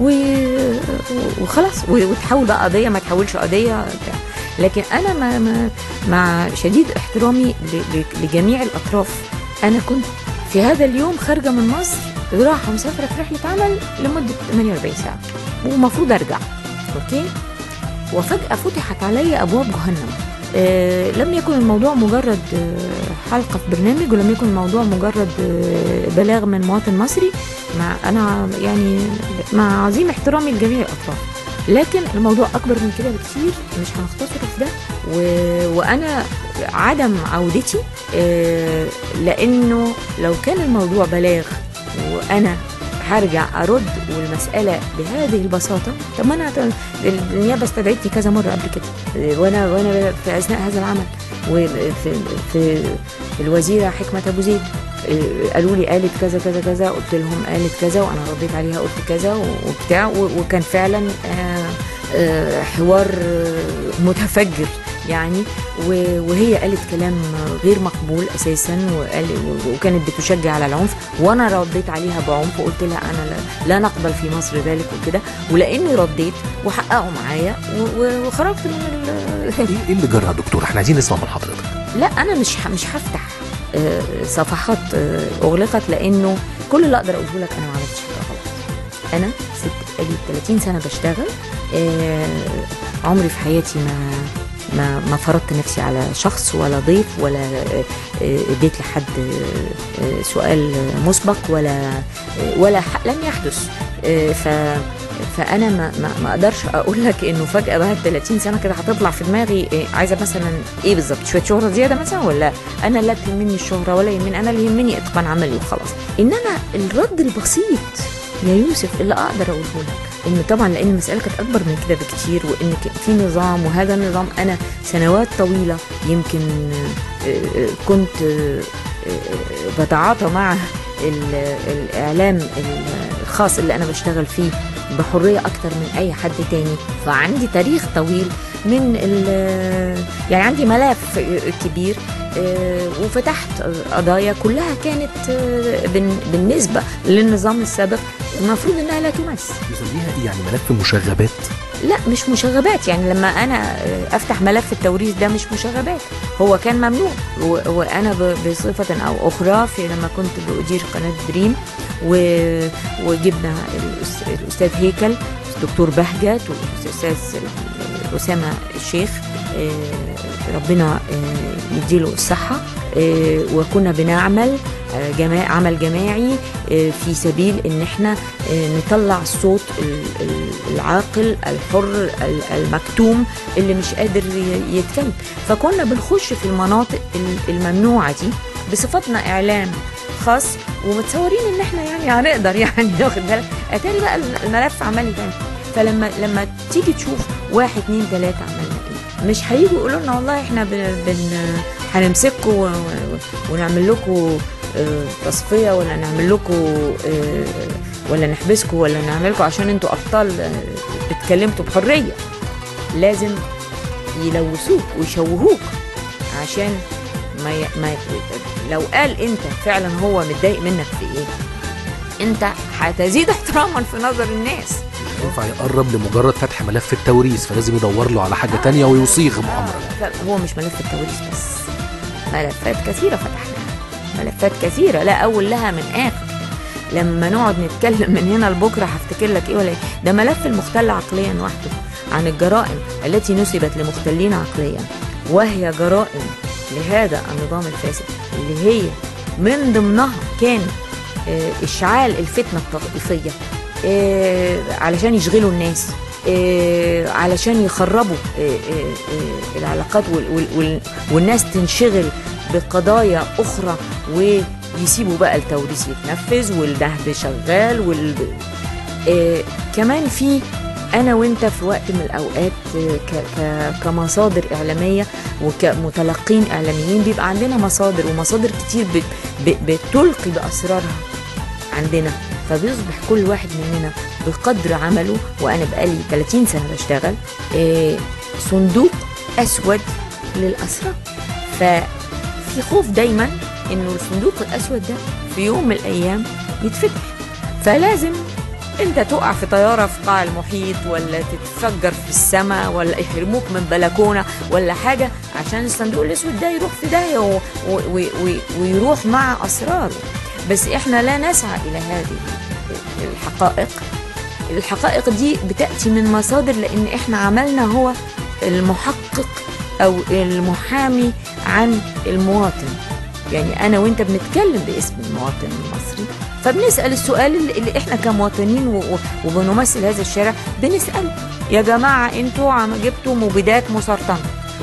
وخلاص وتحول بقى قضية ما تحولش قضية. لكن أنا ما ما مع شديد احترامي لجميع الأطراف، أنا كنت في هذا اليوم خارجة من مصر رايحة مسافرة في رحلة عمل لمدة ثمانية وأربعين ساعة ومفروض أرجع. أوكي، وفجأة فتحت علي أبواب جهنم. آه لم يكن الموضوع مجرد آه حلقة في برنامج، ولم يكن الموضوع مجرد آه بلاغ من مواطن مصري. مع أنا يعني مع عظيم احترامي لجميع الأطراف، لكن الموضوع أكبر من كده بكثير، مش هنختصره في ده. و... وأنا عدم عودتي آه لأنه لو كان الموضوع بلاغ وأنا هرجع أرد والمسألة بهذه البساطة، طب ما أنا النيابة استدعتني كذا مرة قبل كده وأنا وأنا في أثناء هذا العمل، وفي في الوزيرة حكمة أبو زيد قالوا لي قالت كذا كذا كذا، قلت لهم قالت كذا وأنا رديت عليها قلت كذا وبتاع، وكان فعلا حوار متفجر يعني، وهي قالت كلام غير مقبول اساسا وكانت بتشجع على العنف، وانا رديت عليها بعنف وقلت لها انا لا, لا نقبل في مصر ذلك وكده، ولاني رديت وحققوا معايا وخرجت من ايه اللي جرى يا دكتور؟ احنا عايزين نسمع من حضرتك. لا انا مش مش هفتح صفحات اغلقت، لانه كل اللي اقدر اقوله لك انا ما عملتش حاجه غلط. انا ست بقالي ثلاثين سنه بشتغل، عمري في حياتي ما ما ما فرضت نفسي على شخص ولا ضيف ولا اديت لحد سؤال مسبق ولا ولا لم يحدث. ف فانا ما ما, ما اقدرش اقول لك انه فجاه بعد ثلاثين سنه كده هتطلع في دماغي إيه عايزه مثلا ايه بالظبط، شويه شهره زياده مثلا، ولا انا لا تهمني الشهره ولا يهمني، انا اللي يهمني اتقان عملي وخلاص. انما الرد البسيط يا يوسف اللي اقدر اقوله لك ان طبعا لان المساله كانت اكبر من كده بكتير، وان في نظام، وهذا النظام انا سنوات طويله يمكن كنت بتعاطى مع الاعلام الخاص اللي انا بشتغل فيه بحريه اكتر من اي حد تاني، فعندي تاريخ طويل من يعني عندي ملف كبير، وفتحت قضايا كلها كانت بالنسبه للنظام السابق المفروض انها لا تمس. يسميها ايه يعني ملف مشاغبات؟ لا مش مشاغبات، يعني لما انا افتح ملف التوريث ده مش مشاغبات، هو كان ممنوع، وانا بصفه او اخرى في لما كنت بادير قناه دريم وجبنا الاستاذ هيكل الدكتور بهجت والاستاذ اسامه الشيخ ربنا يديله الصحه، وكنا بنعمل جماع عمل جماعي في سبيل ان احنا نطلع الصوت العاقل الحر المكتوم اللي مش قادر يتكلم، فكنا بنخش في المناطق الممنوعه دي بصفتنا اعلام خاص ومتصورين ان احنا يعني هنقدر يعني واخد بالك، اتاري بقى الملف عمال يتعمل. فلما لما تيجي تشوف واحد اتنين تلاته عملنا ايه، مش هيجوا يقولوا لنا والله احنا بن, بن هنمسككم و... ونعمل لكم اه تصفيه، ولا نعمل لكم اه ولا نحبسكم، ولا نعمل لكم عشان انتوا ابطال اه اتكلمتوا بحريه. لازم يلوثوك ويشوهوك، عشان ما, ي... ما ي... لو قال انت فعلا هو متضايق منك في ايه، انت هتزيد احتراما في نظر الناس. ينفع يقرب لمجرد فتح ملف التوريث، فلازم يدور له على حاجه تانية ويصيغ مؤامره. هو مش ملف التوريث بس، ملفات كثيره فتحناها، ملفات كثيره لا اول لها من اخر. لما نقعد نتكلم من هنا لبكره هفتكر لك ايه ولا ايه. ده ملف المختل عقليا وحده، عن الجرائم التي نسبت لمختلين عقليا، وهي جرائم لهذا النظام الفاسد، اللي هي من ضمنها كان اشعال الفتنه الطائفيه علشان يشغلوا الناس، علشان يخربوا العلاقات والناس تنشغل بقضايا اخرى، ويسيبوا بقى التوريث يتنفذ والنهب شغال وال... كمان في انا وانت في وقت من الاوقات كمصادر اعلاميه وكمتلقين اعلاميين بيبقى عندنا مصادر ومصادر كتير بتلقي باسرارها عندنا، فبيصبح كل واحد مننا بقدر عمله. وانا بقالي ثلاثين سنه بشتغل صندوق اسود للاسرى، ففي خوف دايما انه الصندوق الاسود ده في يوم من الايام يتفتح، فلازم انت تقع في طياره في قاع المحيط، ولا تتفجر في السماء، ولا يحرموك من بلكونه ولا حاجه، عشان الصندوق الاسود ده يروح في داهيه ويروح مع اسراره. بس احنا لا نسعى الى هذه الحقائق. الحقائق دي بتاتي من مصادر، لان احنا عملنا هو المحقق او المحامي عن المواطن. يعني انا وانت بنتكلم باسم المواطن المصري، فبنسال السؤال اللي, اللي احنا كمواطنين وبنمثل هذا الشارع بنسال: يا جماعه انتوا عم جبتوا مبيدات مسرطنه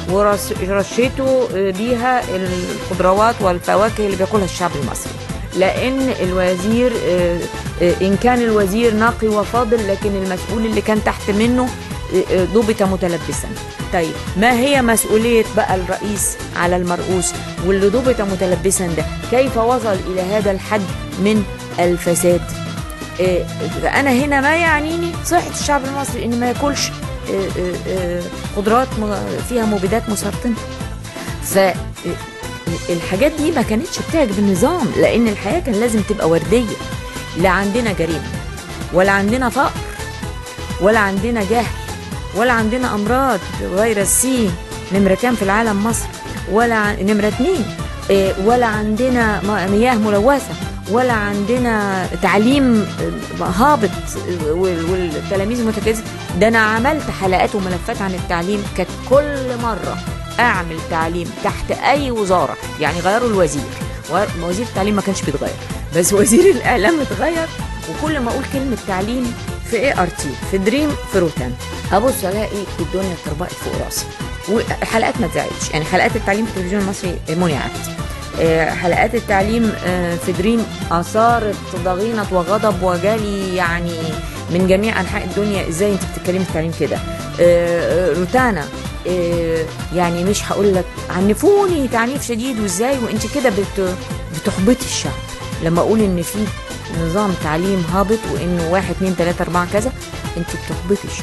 ورشيتوا بيها الخضروات والفواكه اللي بياكلها الشعب المصري، لان الوزير ان كان الوزير نقي وفاضل، لكن المسؤول اللي كان تحت منه ضبط متلبسا. طيب ما هي مسؤوليه بقى الرئيس على المرؤوس واللي ضبط متلبسا ده؟ كيف وصل الى هذا الحد من الفساد؟ انا هنا ما يعنيني صحه الشعب المصري ان ما ياكلش خضروات فيها مبيدات مسرطنه. فالحاجات دي ما كانتش بتعجب النظام، لان الحياه كان لازم تبقى ورديه. لا عندنا جريمه، ولا عندنا فقر، ولا عندنا جهل، ولا عندنا امراض فيروس سي نمره كام في العالم مصر، ولا نمره اتنين، ولا عندنا مياه ملوثه، ولا عندنا تعليم هابط والتلاميذ متكاسلين. ده انا عملت حلقات وملفات عن التعليم، كانت كل مره اعمل تعليم تحت اي وزاره. يعني غيروا الوزير، وزير التعليم ما كانش بيتغير، بس وزير الاعلام اتغير. وكل ما اقول كلمه تعليم في اي ار تي، في دريم، في روتان، ابص الاقي الدنيا اتربقت فوق راسي، وحلقات ما اتذاعتش. يعني حلقات التعليم في التلفزيون المصري منعت، حلقات التعليم في دريم اثارت ضغينه وغضب وجالي يعني من جميع انحاء الدنيا: ازاي انت بتتكلمي في التعليم كده؟ روتانا يعني مش هقول لك عنفوني تعنيف شديد، وازاي وانت كده بتحبطي الشعب لما اقول ان في نظام تعليم هابط، وانه واحد اتنين تلاته اربعه كذا، انت بتحبطي الشعب.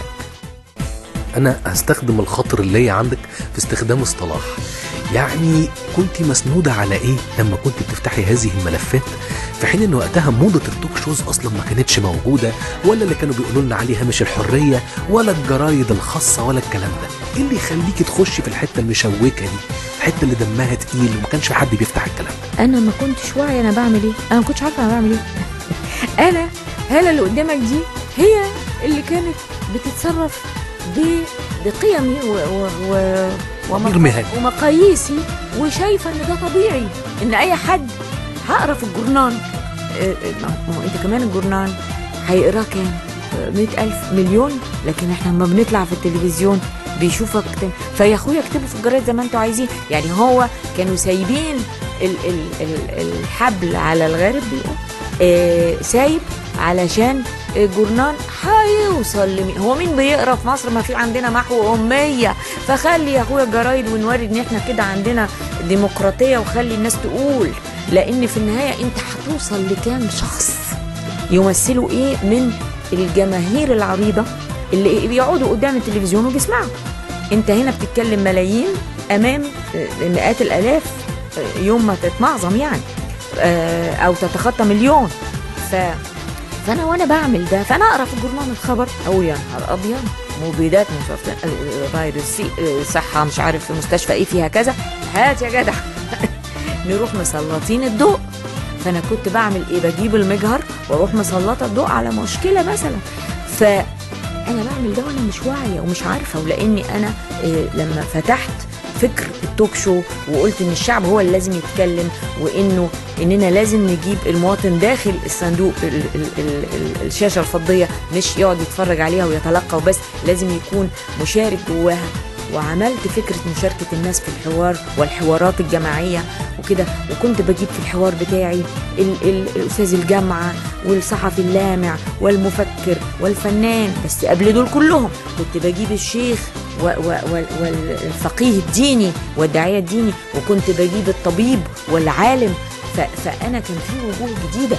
انا هستخدم الخطر اللي هي عندك في استخدام اصطلاح. يعني كنت مسنودة على ايه لما كنت بتفتحي هذه الملفات، في حين ان وقتها موضة التوك شوز اصلا ما كانتش موجودة، ولا اللي كانوا بيقولوا لنا عليه هامش الحرية، ولا الجرايد الخاصة، ولا الكلام ده؟ ايه اللي يخليكي تخشي في الحتة المشوكة دي، الحتة اللي دمها تقيل وما كانش حد بيفتح الكلام ده؟ انا ما كنتش واعية انا بعمل ايه، انا ما كنتش عارفة انا بعمل ايه. انا هالة اللي قدامك دي هي اللي كانت بتتصرف بقيمي و, و... و... ومقاييسي، وشايفه ان ده طبيعي، ان اي حد هقرا في الجورنال. ما هو انت كمان الجورنال هيقراه كام؟ مئة ألف، مليون، لكن احنا لما بنطلع في التلفزيون بيشوفك. فيا اخويا اكتبوا في الجرايد زي ما انتوا عايزين. يعني هو كانوا سايبين ال ال ال الحبل على الغارب بيقول آه سايب، علشان الجورنال هيوصل لمين؟ هو مين بيقرا في مصر؟ ما في عندنا محو أمية. فخلي يا اخويا الجرايد ونوري ان احنا كده عندنا ديمقراطية، وخلي الناس تقول، لان في النهاية انت هتوصل لكام شخص يمثلوا ايه من الجماهير العريضة اللي بيقعدوا قدام التلفزيون وبيسمعوا. انت هنا بتتكلم ملايين امام مئات الالاف يوم ما تتمعظم يعني، او تتخطى مليون. ف فانا وانا بعمل ده، فانا اقرا في الجورنال الخبر اقول يا نهار ابيض، مبيدات فيروس سي صحه مش عارف في مستشفى ايه فيها كذا، هات يا جدع نروح مسلطين الضوء. فانا كنت بعمل ايه؟ بجيب المجهر واروح مسلطه الضوء على مشكله مثلا. فانا بعمل ده وانا مش واعيه ومش عارفه، ولاني انا إيه لما فتحت فكر التوك شو وقلت ان الشعب هو اللي لازم يتكلم، وانه اننا لازم نجيب المواطن داخل الصندوق ال ال ال ال الشاشه الفضيه، مش يقعد يتفرج عليها ويتلقى وبس، لازم يكون مشارك جواها. وعملت فكره مشاركه الناس في الحوار والحوارات الجماعيه وكده. وكنت بجيب في الحوار بتاعي ال ال الاستاذ الجامعه والصحفي اللامع والمفكر والفنان، بس قبل دول كلهم كنت بجيب الشيخ والفقيه الديني والداعية الديني، وكنت بجيب الطبيب والعالم. فأنا كان في وجوه جديدة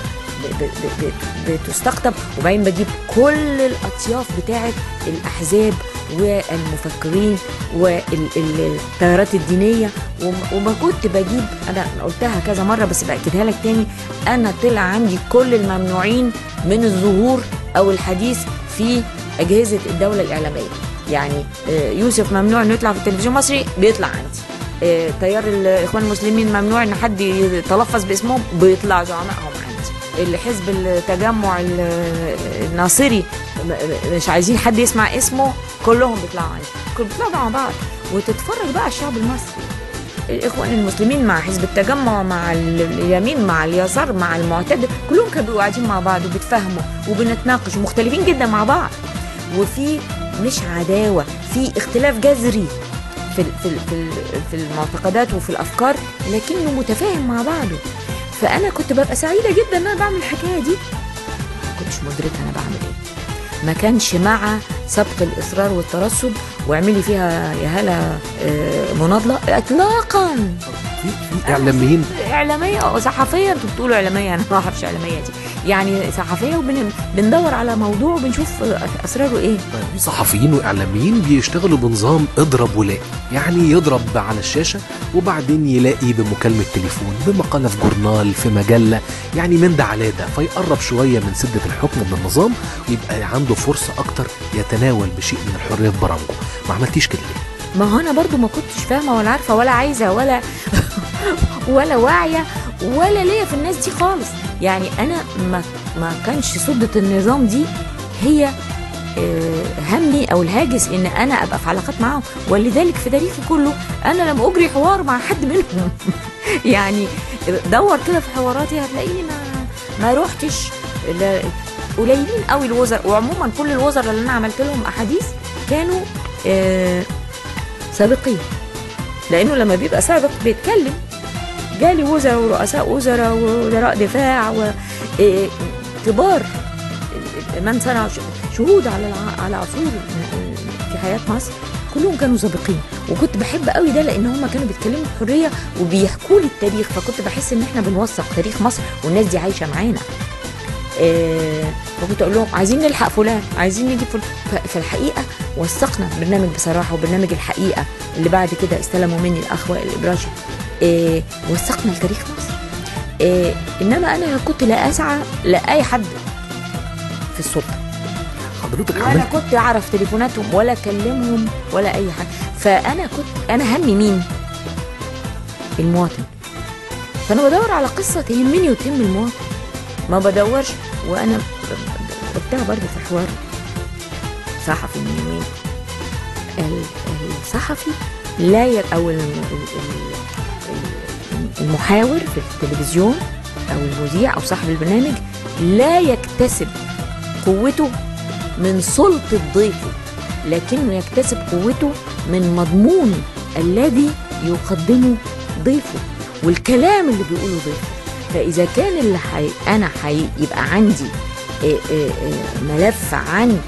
بتستقطب، وبعدين بجيب كل الأطياف بتاعة الأحزاب والمفكرين والتيارات الدينية. وما كنت بجيب، أنا قلتها كذا مرة بس بأكدها لك تاني، أنا طلع عندي كل الممنوعين من الظهور أو الحديث في أجهزة الدولة الإعلامية. يعني يوسف ممنوع انه يطلع في التلفزيون المصري، بيطلع عندي. تيار الاخوان المسلمين ممنوع ان حد يتلفظ باسمهم، بيطلع زعمائهم عندي. الحزب التجمع الناصري مش عايزين حد يسمع اسمه، كلهم بيطلعوا عندي. كلهم بيطلعوا مع بعض، وتتفرج بقى الشعب المصري، الاخوان المسلمين مع حزب التجمع، مع اليمين، مع اليسار، مع المعتدل، كلهم كانوا قاعدين مع بعض وبيتفاهموا وبنتناقش ومختلفين جدا مع بعض، وفي مش عداوة، في اختلاف جذري في في في في المعتقدات وفي الافكار، لكنه متفاهم مع بعضه. فانا كنت ببقى سعيده جدا ان انا بعمل الحكايه دي، ما كنتش مدركه انا بعمل ايه. ما كانش مع سبق الاصرار والترصد واعملي فيها يا هلا مناضله اطلاقا. في في اعلاميين اعلاميه او صحفيه، انتوا بتقولوا اعلاميه، انا ما اعرفش اعلاميه دي، يعني صحفيه وبندور على موضوع وبنشوف اسراره ايه. في صحفيين واعلاميين بيشتغلوا بنظام اضرب ولاقي، يعني يضرب على الشاشه وبعدين يلاقي بمكالمه تليفون، بمقاله في جورنال، في مجله، يعني من ده على ده، فيقرب شويه من سده الحكم من النظام ويبقى عنده فرصه اكتر يتناول بشيء من الحريه في برامجه. ما عملتيش كده ليه؟ ما هو انا برضو ما كنتش فاهمه ولا عارفه ولا عايزه ولا ولا واعيه ولا ليا في الناس دي خالص. يعني انا ما ما كانش سده النظام دي هي همي او الهاجس ان انا ابقى في علاقات معاهم، ولذلك في تاريخي كله انا لم اجري حوار مع حد منهم. يعني دور كده في حواراتي هتلاقيني ما ما روحتش، قليلين قوي الوزراء. وعموما كل الوزراء اللي انا عملت لهم احاديث كانوا آه سابقين، لانه لما بيبقى سابق بيتكلم. جالي وزراء ورؤساء وزراء ووزراء دفاع وكبار من صنعوا شهود على على عصور في حياه مصر، كلهم كانوا سابقين. وكنت بحب قوي ده لان هم كانوا بيتكلموا بحريه وبيحكوا لي التاريخ، فكنت بحس ان احنا بنوثق تاريخ مصر والناس دي عايشه معانا. فكنت اقول لهم عايزين نلحق فلان، عايزين نجيب فلان. في الحقيقه وثقنا برنامج بصراحه، وبرنامج الحقيقه اللي بعد كده استلموا مني الاخ وائل الابراشي، إيه وثقنا لتاريخ مصر. إيه انما انا كنت لا اسعى لاي حد في السلطه، حضرتك ولا كنت اعرف تليفوناتهم ولا اكلمهم ولا اي حاجه. فانا كنت انا همي مين؟ المواطن. فانا بدور على قصه تهمني وتهم المواطن، ما بدورش. وانا قلتها برضه في حوار صحفي من يومين، الصحفي لا ي... او المحاور في التلفزيون او المذيع او صاحب البرنامج لا يكتسب قوته من سلطة ضيفه، لكنه يكتسب قوته من مضمون الذي يقدمه ضيفه والكلام اللي بيقوله ضيفه. فإذا كان اللي حي... أنا حي... يبقى عندي ملف عن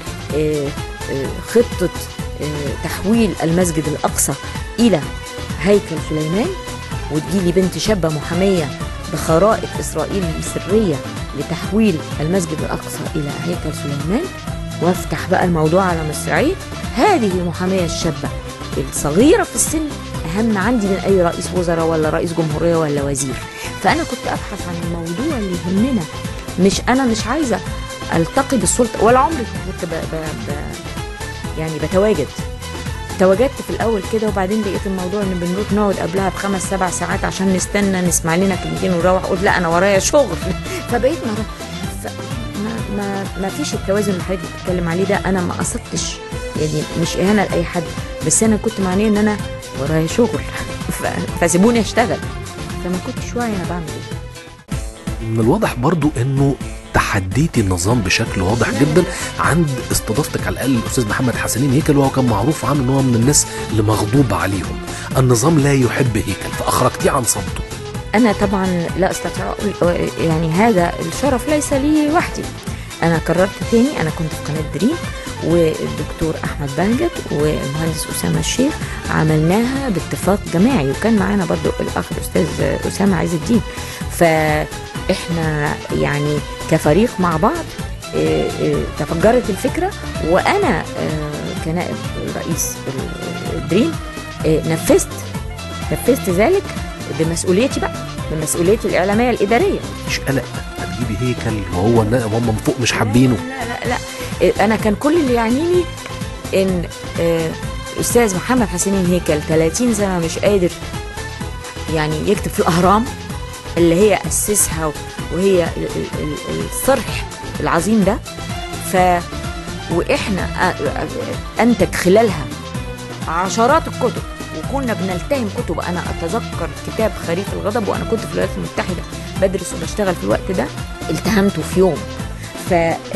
خطة تحويل المسجد الأقصى إلى هيكل سليمان، وتجيلي بنت شابة محامية بخرائط إسرائيل السرية لتحويل المسجد الأقصى إلى هيكل سليمان، وافتح بقى الموضوع على مصراعيه. هذه المحامية الشابة الصغيرة في السن أهم عندي من أي رئيس وزراء ولا رئيس جمهورية ولا وزير. فأنا كنت أبحث عن الموضوع اللي يهمنا، مش أنا مش عايزة ألتقي بالسلطة ولا عمري كنت ب... ب... ب... يعني بتواجد. تواجدت في الأول كده، وبعدين لقيت الموضوع إن بنروح نقعد قبلها بخمس سبع ساعات عشان نستنى نسمع لنا كلمتين ونروح. قلت لا، أنا ورايا شغل. فبقيت مرة ف... ما ما ما فيش التوازن اللي حضرتك بتتكلم عليه ده. أنا ما قصدتش يعني، مش إهانة لأي حد، بس أنا كنت معنيه إن أنا ورايا شغل ف... فسيبوني أشتغل. فما كنتش واعية أنا بعمل إيه. من الواضح برضو إنه تحديتي النظام بشكل واضح جدا عند استضافتك على الاقل الاستاذ محمد حسنين هيكل، وهو كان معروف عنه ان هو من الناس اللي مغضوب عليهم. النظام لا يحب هيكل، فاخرجتيه عن صمته. انا طبعا لا استطيع اقول يعني هذا الشرف ليس لي وحدي. انا قررت تاني، انا كنت في قناه دريم والدكتور احمد بهجت والمهندس اسامه الشيخ، عملناها باتفاق جماعي، وكان معانا برضو الاخ الاستاذ اسامه عز الدين. فاحنا يعني كفريق مع بعض تفجرت الفكره، وانا كنائب رئيس دريم نفذت نفذت ذلك بمسؤوليتي بقى، بمسؤوليتي الاعلاميه الاداريه. مش قلق هتجيبي هيكل وهو هم من فوق مش حابينه؟ لا لا لا، انا كان كل اللي يعنيني ان الاستاذ محمد حسنين هيكل ثلاثين سنه مش قادر يعني يكتب في الاهرام اللي هي اسسها وهي الصرح العظيم ده. ف واحنا انتج خلالها عشرات الكتب، وكنا بنلتهم كتب. انا اتذكر كتاب خريف الغضب وانا كنت في الولايات المتحده بدرس وبشتغل في الوقت ده، التهمته في يوم. ف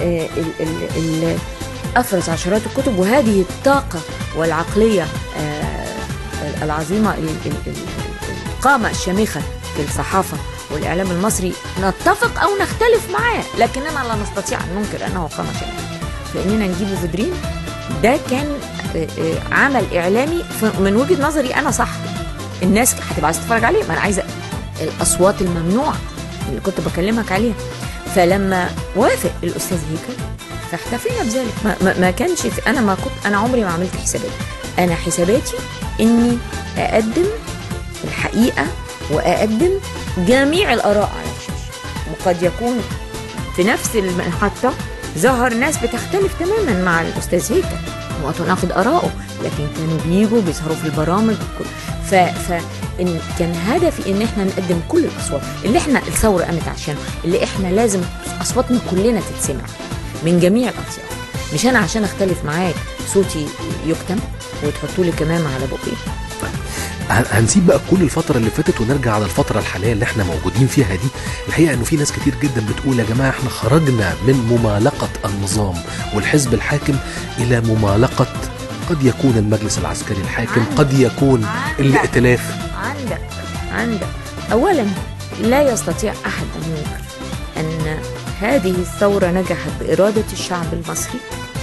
افرز عشرات الكتب، وهذه الطاقه والعقليه العظيمه، القامه الشامخه في الصحافه والاعلام المصري، نتفق او نختلف معاه، لكننا لا نستطيع ان ننكر انه قامه شامخه. فاننا نجيبه في دريم ده كان عمل اعلامي من وجهه نظري انا صح. الناس هتبقى عايزه تتفرج عليه، ما انا عايزه الاصوات الممنوعه اللي كنت بكلمك عليها. فلما وافق الاستاذ هيكل فاحتفينا بذلك. ما, ما, ما كانش في انا ما كنت انا عمري ما عملت حسابات. انا حساباتي اني اقدم الحقيقه واقدم جميع الاراء على الشاشه. وقد يكون في نفس المحطه ظهر ناس بتختلف تماما مع الاستاذ هيكل وناخد آراءه، لكن كانوا بيجوا بيظهروا في البرامج. ف... ف إن كان هدفي ان احنا نقدم كل الاصوات اللي احنا الثوره قامت عشانه، اللي احنا لازم اصواتنا كلنا تتسمع من جميع الاطياف. مش انا عشان اختلف معاك صوتي يكتم وتحطوا لي كمامه على بقي. هنسيب بقى كل الفترة اللي فاتت ونرجع على الفترة الحالية اللي احنا موجودين فيها دي. الحقيقة انه في ناس كتير جدا بتقول يا جماعة احنا خرجنا من ممالقة النظام والحزب الحاكم الى ممالقة قد يكون المجلس العسكري الحاكم، عندك قد يكون عندك الائتلاف. عندك عندك اولا لا يستطيع احد ان ينكر ان هذه الثورة نجحت بإرادة الشعب المصري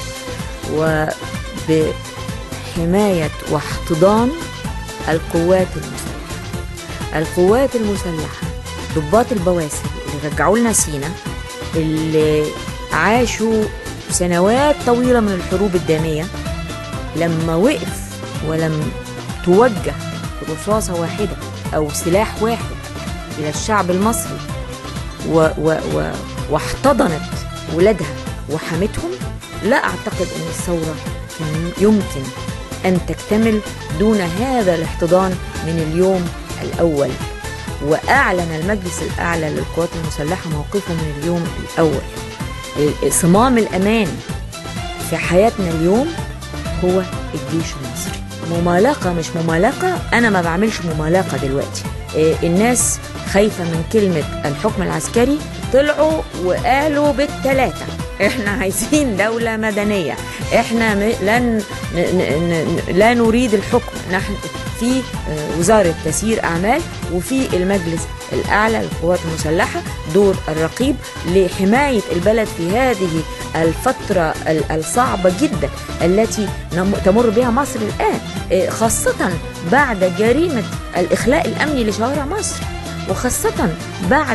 وبحماية واحتضان القوات المسلحة. القوات المسلحة ضباط البواسل اللي رجعوا لنا سينا، اللي عاشوا سنوات طويلة من الحروب الدامية، لما وقف ولم توجه رصاصة واحدة أو سلاح واحد إلى الشعب المصري و و و واحتضنت ولادها وحمتهم، لا أعتقد أن الثورة كان يمكن أن تكتمل دون هذا الاحتضان من اليوم الأول. وأعلن المجلس الأعلى للقوات المسلحة موقفه من اليوم الأول. صمام الأمان في حياتنا اليوم هو الجيش المصري. ممالقة مش ممالقة، أنا ما بعملش ممالقة دلوقتي. الناس خايفة من كلمة الحكم العسكري، طلعوا وقالوا بالثلاثة احنا عايزين دولة مدنية، احنا لن لا نريد الحكم. نحن في وزارة تسيير أعمال وفي المجلس الأعلى للقوات المسلحة دور الرقيب لحماية البلد في هذه الفترة الصعبة جدا التي تمر بها مصر الآن، خاصة بعد جريمة الإخلاء الأمني لشوارع مصر، وخاصة بعد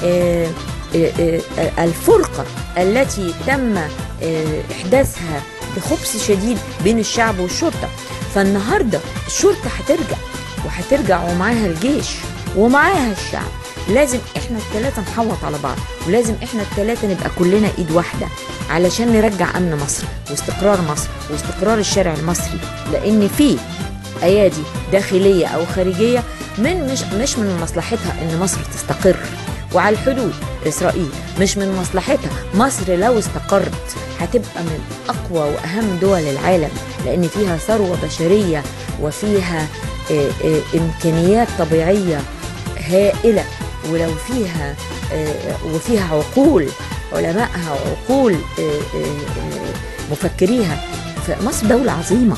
الفرقة التي تم إحداثها بخبث شديد بين الشعب والشرطة. فالنهاردة الشرطة هترجع، وهترجع ومعاها الجيش ومعاها الشعب. لازم احنا الثلاثة نحوط على بعض، ولازم احنا الثلاثة نبقى كلنا ايد واحدة علشان نرجع امن مصر واستقرار مصر واستقرار الشارع المصري، لان في ايادي داخلية او خارجية من مش مش من مصلحتها ان مصر تستقر. وعلى الحدود اسرائيل مش من مصلحتها، مصر لو استقرت هتبقى من اقوى واهم دول العالم، لان فيها ثروة بشرية وفيها اه اه امكانيات طبيعية هائلة، ولو فيها وفيها عقول علمائها وعقول مفكريها، فمصر دولة عظيمة.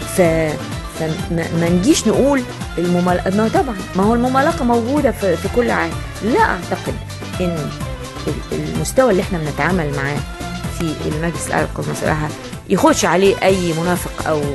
فما نجيش نقول الممالقة، ما طبعا ما هو الممالقة موجودة في, في كل عام. لا أعتقد إن المستوى اللي احنا بنتعامل معاه في المجلس الأعلى للقوات المسلحة يخش عليه أي منافق أو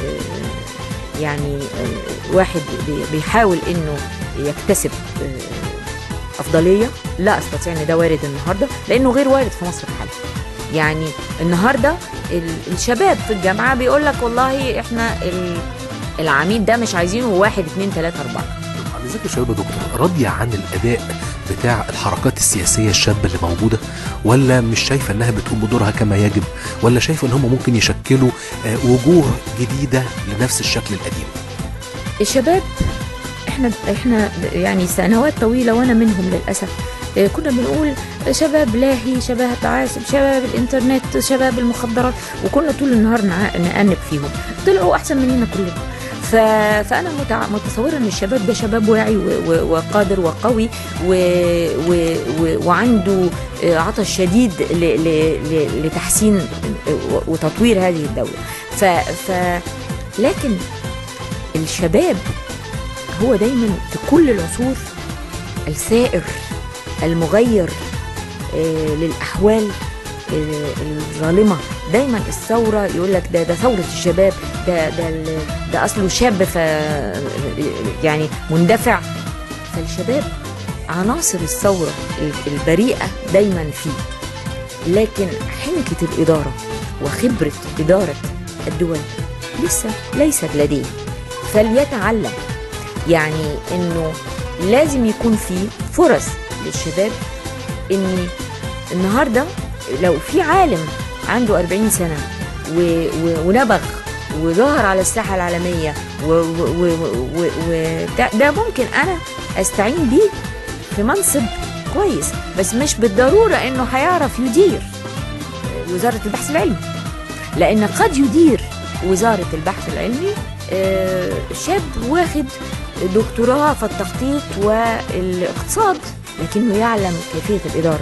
يعني واحد بيحاول إنه يكتسب أفضلية. لا أستطيع أن ده وارد النهاردة، لأنه غير وارد في مصر الحالي. يعني النهاردة الشباب في الجامعة بيقول لك والله إحنا العميد ده مش عايزينه واحد اتنين تلاتة أربعة. ازيك يا شباب يا دكتور، راضية عن الأداء بتاع الحركات السياسية الشابة اللي موجودة، ولا مش شايفة أنها بتقوم بدورها كما يجب، ولا شايفة أن هم ممكن يشكلوا وجوه جديدة لنفس الشكل القديم؟ الشباب احنا احنا يعني سنوات طويله وانا منهم للاسف كنا بنقول شباب لاهي، شباب تعاسب، شباب الانترنت، شباب المخدرات، وكنا طول النهار نأنب فيهم. طلعوا احسن مننا كلنا. فانا متصوره ان الشباب ده شباب واعي وقادر وقوي وعنده عطش شديد لتحسين وتطوير هذه الدوله. ف لكن الشباب هو دايما في كل العصور الثائر المغير آه للأحوال آه الظالمة. دايما الثورة يقول لك ده ده ثورة الشباب، ده ده ده أصله شاب ف يعني مندفع. فالشباب عناصر الثورة البريئة دايما فيه، لكن حنكة الإدارة وخبرة إدارة الدول لسه ليست لديه. فليتعلم يعني انه لازم يكون في فرص للشباب. ان النهارده لو في عالم عنده أربعين سنة و... و... ونبغ وظهر على الساحة العالمية و... و... و... و... ده ممكن انا استعين بيه في منصب كويس، بس مش بالضرورة انه هيعرف يدير وزارة البحث العلمي، لان قد يدير وزارة البحث العلمي شاب واخد دكتوراه في التخطيط والاقتصاد لكنه يعلم كيفية الإدارة.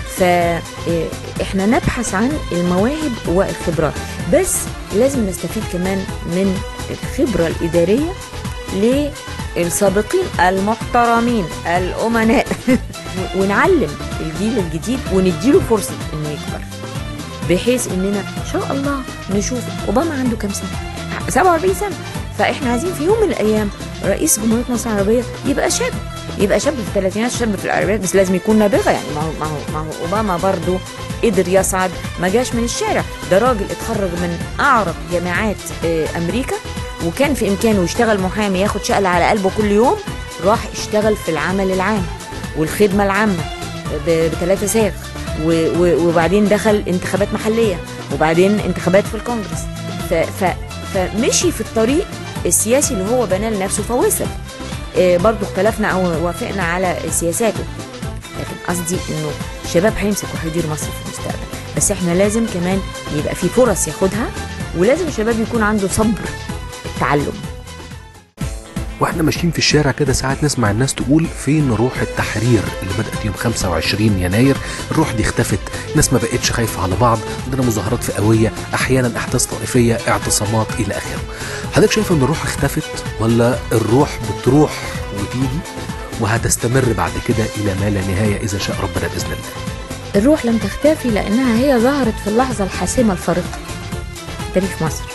فإحنا نبحث عن المواهب والخبرات، بس لازم نستفيد كمان من الخبرة الإدارية للسابقين المحترمين الأمناء ونعلم الجيل الجديد ونديله فرصة إنه يكبر، بحيث إننا إن شاء الله نشوف أوباما عنده كم سنة؟ سبعة وأربعين سنة. فإحنا عايزين في يوم من الأيام رئيس جمهورية مصر العربية يبقى شاب، يبقى شاب في الثلاثينات، شاب في الأربعينات، بس لازم يكون نابغة. يعني ما هو ما هو ما هو أوباما برضه قدر يصعد، ما جاش من الشارع، ده راجل اتخرج من أعرق جامعات أمريكا، وكان في إمكانه يشتغل محامي ياخد شقلة على قلبه كل يوم، راح اشتغل في العمل العام والخدمة العامة بثلاثة ساغ، وبعدين دخل انتخابات محلية، وبعدين انتخابات في الكونجرس. ف فمشي في الطريق السياسي اللي هو بناه لنفسه فوصل. إيه برضو اختلفنا او وافقنا على سياساته، لكن قصدي انه الشباب هيمسك وهيدير مصر في المستقبل، بس احنا لازم كمان يبقى في فرص ياخدها، ولازم الشباب يكون عنده صبر التعلم. واحنا ماشيين في الشارع كده ساعات نسمع الناس تقول فين روح التحرير اللي بدأت يوم خمسة وعشرين يناير؟ الروح دي اختفت، الناس ما بقتش خايفة على بعض، عندنا مظاهرات فئوية، احيانا احداث طائفية، اعتصامات الى اخره. حضرتك شايف ان الروح اختفت ولا الروح بتروح وتيجي؟ وهتستمر بعد كده إلى ما لا نهاية إذا شاء ربنا بإذن الله. الروح لم تختفي لأنها هي ظهرت في اللحظة الحاسمة الفارقة في تاريخ مصر.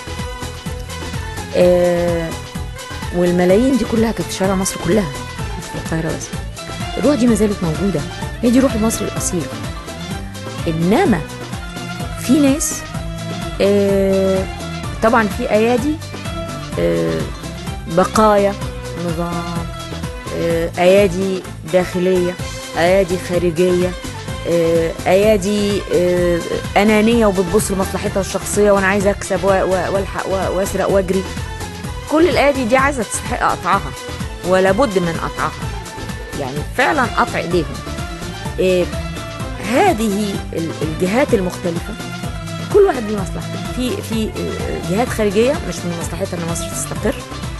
آه والملايين دي كلها كانت في شارع مصر كلها مش في القاهرة بس. الروح دي ما زالت موجودة، هي دي روح المصري الأصيل. إنما في ناس آه طبعا في أيادي آه بقايا نظام، آه أيادي داخلية، أيادي خارجية، آه أيادي آه أنانية وبتبص لمصلحتها الشخصية وأنا عايزة أكسب والحق وأسرق وأجري. كل الأيادي دي عايزة تستحق قطعها ولا بد من قطعها، يعني فعلا قطع إيديهم. آه هذه الجهات المختلفة كل واحد ليه مصلحته. في في جهات خارجية مش من مصلحتها إن مصر تستقر،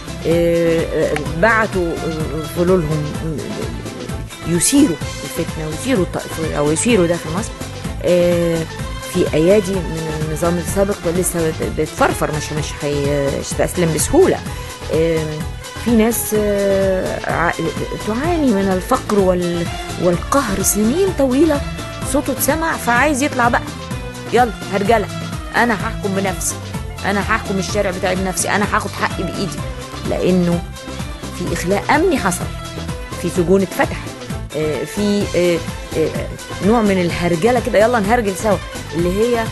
بعتوا فلولهم يثيروا الفتنة ويثيروا الطائفية أو يثيروا داخل مصر. في أيادي من النظام السابق لسه بتفرفر، مش مش هتستسلم بسهولة. في ناس تعاني من الفقر والقهر سنين طويلة، صوته اتسمع فعايز يطلع بقى، يلا هرجلة، أنا هحكم بنفسي، أنا هحكم الشارع بتاعي بنفسي، أنا هاخد حقي بإيدي. لأنه في إخلاء أمني حصل، في سجون اتفتحت، في نوع من الهرجلة كده، يلا نهرجل سوا، اللي هي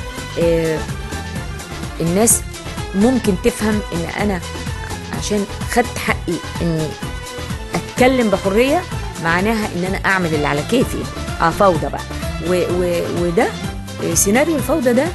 الناس ممكن تفهم إن أنا عشان خدت حقي إني أتكلم بحرية معناها إن أنا أعمل اللي على كيفي. آه فوضى بقى، وده سيناريو الفوضى ده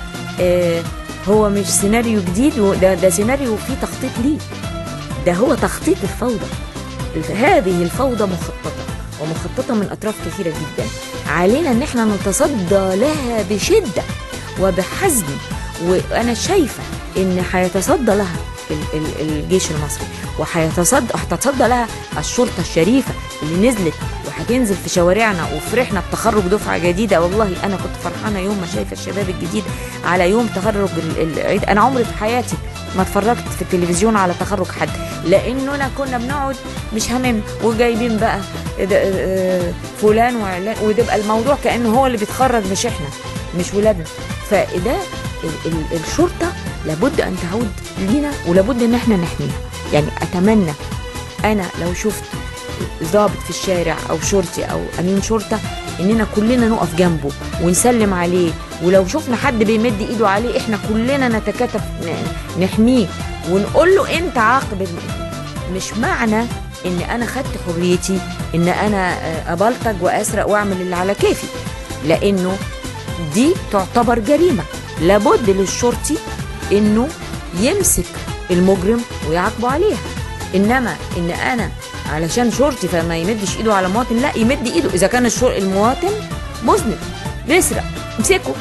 هو مش سيناريو جديد، ده, ده سيناريو فيه تخطيط ليه، ده هو تخطيط الفوضى. هذه الفوضى مخططة ومخططة من أطراف كثيرة جدا، علينا أن احنا نتصدى لها بشدة وبحزم. وأنا شايفة أن هيتصدى لها الجيش المصري، وهيتصدى هتتصدى لها الشرطة الشريفة اللي نزلت وهتنزل في شوارعنا. وفرحنا بتخرج دفعة جديدة، والله أنا كنت فرحانة يوم ما شايفة الشباب الجديد على يوم تخرج العيد. أنا عمري في حياتي ما اتفرجت في التلفزيون على تخرج حد، لأننا كنا بنقعد مش همم وجايبين بقى فلان وعلان، وتبقى الموضوع كأنه هو اللي بيتخرج مش احنا، مش ولادنا. فده الشرطة لابد أن تعود لينا ولابد أن احنا نحميها. يعني أتمنى أنا لو شفت ضابط في الشارع أو شرطي أو أمين شرطة إننا كلنا نقف جنبه ونسلم عليه، ولو شفنا حد بيمد إيده عليه إحنا كلنا نتكاتف نحميه ونقول له أنت عاقب. مش معنى إن أنا خدت حريتي إن أنا أبلطج وأسرق وأعمل اللي على كيفي، لأنه دي تعتبر جريمة. لابد للشرطي إنه يمسك المجرم ويعاقبه عليها. إنما إن أنا علشان شرطي فما يمدش إيده على مواطن، لا، يمد إيده إذا كان المواطن مذنب بيسرق امسكه.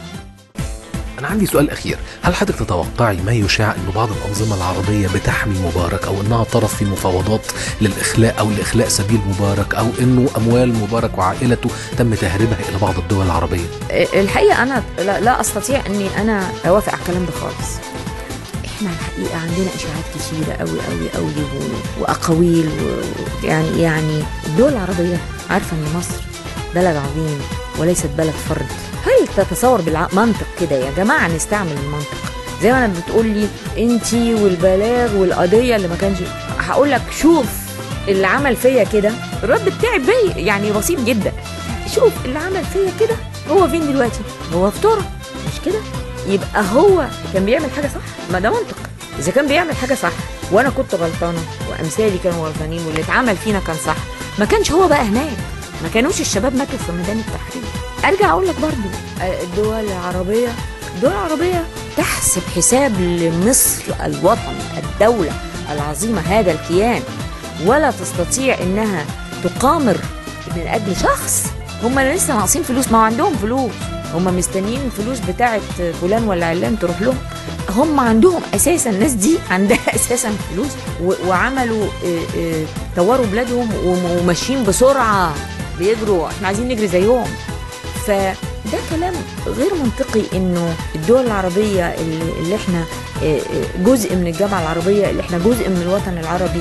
أنا عندي سؤال أخير، هل حضرتك تتوقعي ما يشاع أن بعض الأنظمة العربية بتحمي مبارك أو أنها طرف في مفاوضات للإخلاء أو لإخلاء سبيل مبارك، أو أنه أموال مبارك وعائلته تم تهريبها إلى بعض الدول العربية؟ الحقيقة أنا لا أستطيع أني أنا أوافق على الكلام ده خالص. احنا الحقيقة عندنا إشاعات كثيرة قوي قوي قوي وأقاويل، ويعني يعني الدول العربية عارفة أن مصر بلد عظيم وليست بلد فرد. هل تتصور بالمنطق كده يا جماعة؟ نستعمل المنطق. زي ما أنا بتقول لي أنتي والبلاغ والقضية اللي ما كانش، هقول لك شوف اللي عمل فيا كده، الرد بتاعي بي يعني بسيط جدا. شوف اللي عمل فيا كده هو فين دلوقتي؟ هو في طرق، مش كده؟ يبقى هو كان بيعمل حاجة صح؟ ما ده منطق. إذا كان بيعمل حاجة صح وأنا كنت غلطانة وأمثالي كانوا غلطانين واللي اتعمل فينا كان صح، ما كانش هو بقى هناك، ما كانوش الشباب ماتوا في ميدان التحرير. أرجع أقول لك برضو الدول العربية الدول العربية تحسب حساب لمصر الوطن، الدولة العظيمة، هذا الكيان، ولا تستطيع إنها تقامر من أجل شخص. هم لسه ناقصين فلوس، ما عندهم فلوس، هم مستنيين الفلوس بتاعت فلان ولا علان تروح لهم. هم عندهم اساسا، الناس دي عندها اساسا فلوس وعملوا طوروا بلادهم وماشيين بسرعه بيجروا، احنا عايزين نجري زيهم. فده كلام غير منطقي انه الدول العربيه اللي احنا جزء من الجامعه العربيه، اللي احنا جزء من الوطن العربي،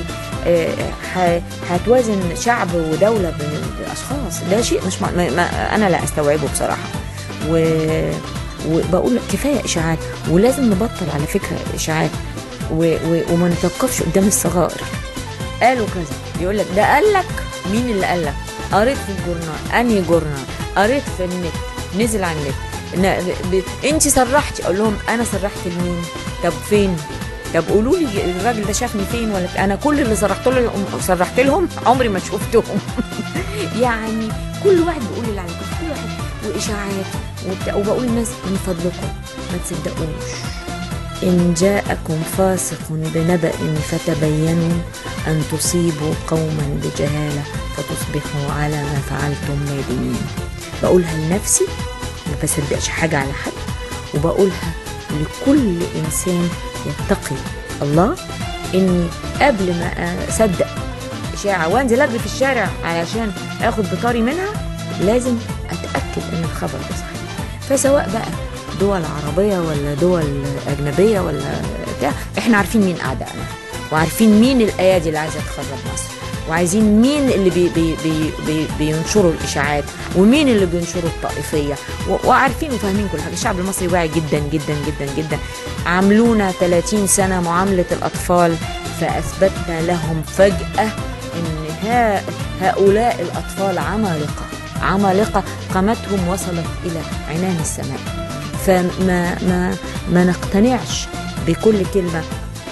هتوازن شعب ودولة بأشخاص؟ ده شيء مش ما ما أنا لا أستوعبه بصراحة. و وبقول كفاية إشاعات، ولازم نبطل على فكرة إشاعات، و... و... وما نتوقفش قدام الصغائر. قالوا كذا، يقول لك ده قال لك، مين اللي قال لك؟ قريت في الجورنال، أنهي جورنال؟ قريت في النت، نزل على النت، ب... انت صرحتي. اقول لهم انا صرحت لمين؟ طب فين؟ طب قولوا لي الراجل ده شافني فين؟ ولا انا كل اللي صرحت لهم صرحت لهم عمري ما شفتهم. يعني كل واحد بيقول اللي عليه، كل واحد واشاعات وبتاع. وبقول للناس من فضلكم ما تصدقوش، إن جاءكم فاسق بنبأ فتبينوا أن تصيبوا قوما بجهالة فتصبحوا على ما فعلتم نادمين. بقولها لنفسي، ما بصدقش حاجة على حد، وبقولها لكل إنسان يتقي الله، إني قبل ما أصدق إشاعة وأنزل أجري في الشارع علشان آخد بطاري منها لازم أتأكد إن الخبر ده صحيح. فسواء بقى دول عربية ولا دول أجنبية ولا بتاع، إحنا عارفين مين أعدائنا، وعارفين مين الأيادي اللي عايزة تخرب مصر، وعايزين مين اللي بي بي بي بي بينشروا الإشاعات، ومين اللي بينشروا الطائفية، وعارفين وفاهمين كل حاجة. الشعب المصري واعي جدا جدا جدا جدا. عاملونا ثلاثين سنة معاملة الأطفال، فأثبتنا لهم فجأة إن هؤلاء الأطفال عمالقة عمالقة قامتهم وصلت إلى عنان السماء. فما ما ما نقتنعش بكل كلمة.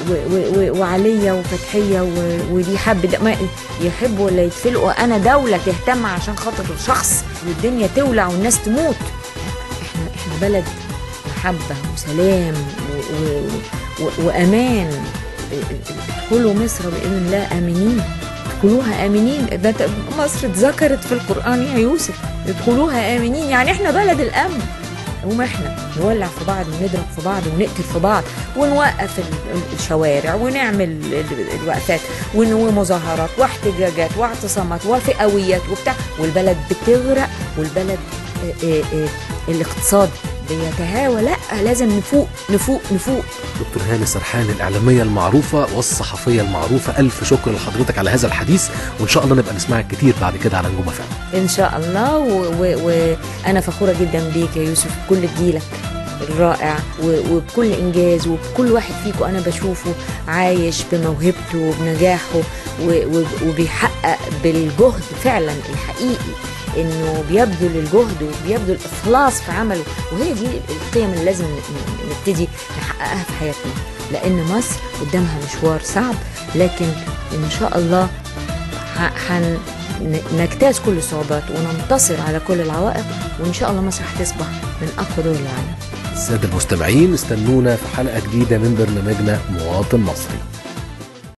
وعليا وفتحية ودي حب ما يحبوا ولا يتفلقوا. أنا دولة تهتم عشان خاطر الشخص والدنيا تولع والناس تموت. إحنا إحنا بلد محبة وسلام و و وأمان. ادخلوا مصر بإذن الله آمنين، ادخلوها آمنين. مصر اتذكرت في القرآن يا يوسف، ادخلوها آمنين. يعني إحنا بلد الأمن، وما احنا نولع في بعض ونضرب في بعض ونقتل في بعض ونوقف الشوارع ونعمل الوقفات ومظاهرات واحتجاجات واعتصامات وفئويات وبتاع، والبلد بتغرق، والبلد اه اه اه الاقتصاد بيتهاوى. لا، لازم نفوق نفوق نفوق. دكتور هاني سرحان، الإعلامية المعروفة والصحفية المعروفة، ألف شكر لحضرتك على هذا الحديث، وإن شاء الله نبقى نسمعك كتير بعد كده على نجوم اف ام. إن شاء الله. وأنا فخورة جدا بيك يا يوسف، بكل جيلك الرائع وبكل إنجاز، وبكل واحد فيكم أنا بشوفه عايش بموهبته وبنجاحه وبيحقق بالجهد فعلا الحقيقي، انه بيبذل الجهد وبيبذل الاخلاص في عمله. وهي دي القيم اللي لازم نبتدي نحققها في حياتنا، لان مصر قدامها مشوار صعب، لكن ان شاء الله هنجتاز كل الصعوبات وننتصر على كل العوائق، وان شاء الله مصر هتصبح من اقوى دول العالم. السادة المستمعين، استنونا في حلقة جديدة من برنامجنا مواطن مصري.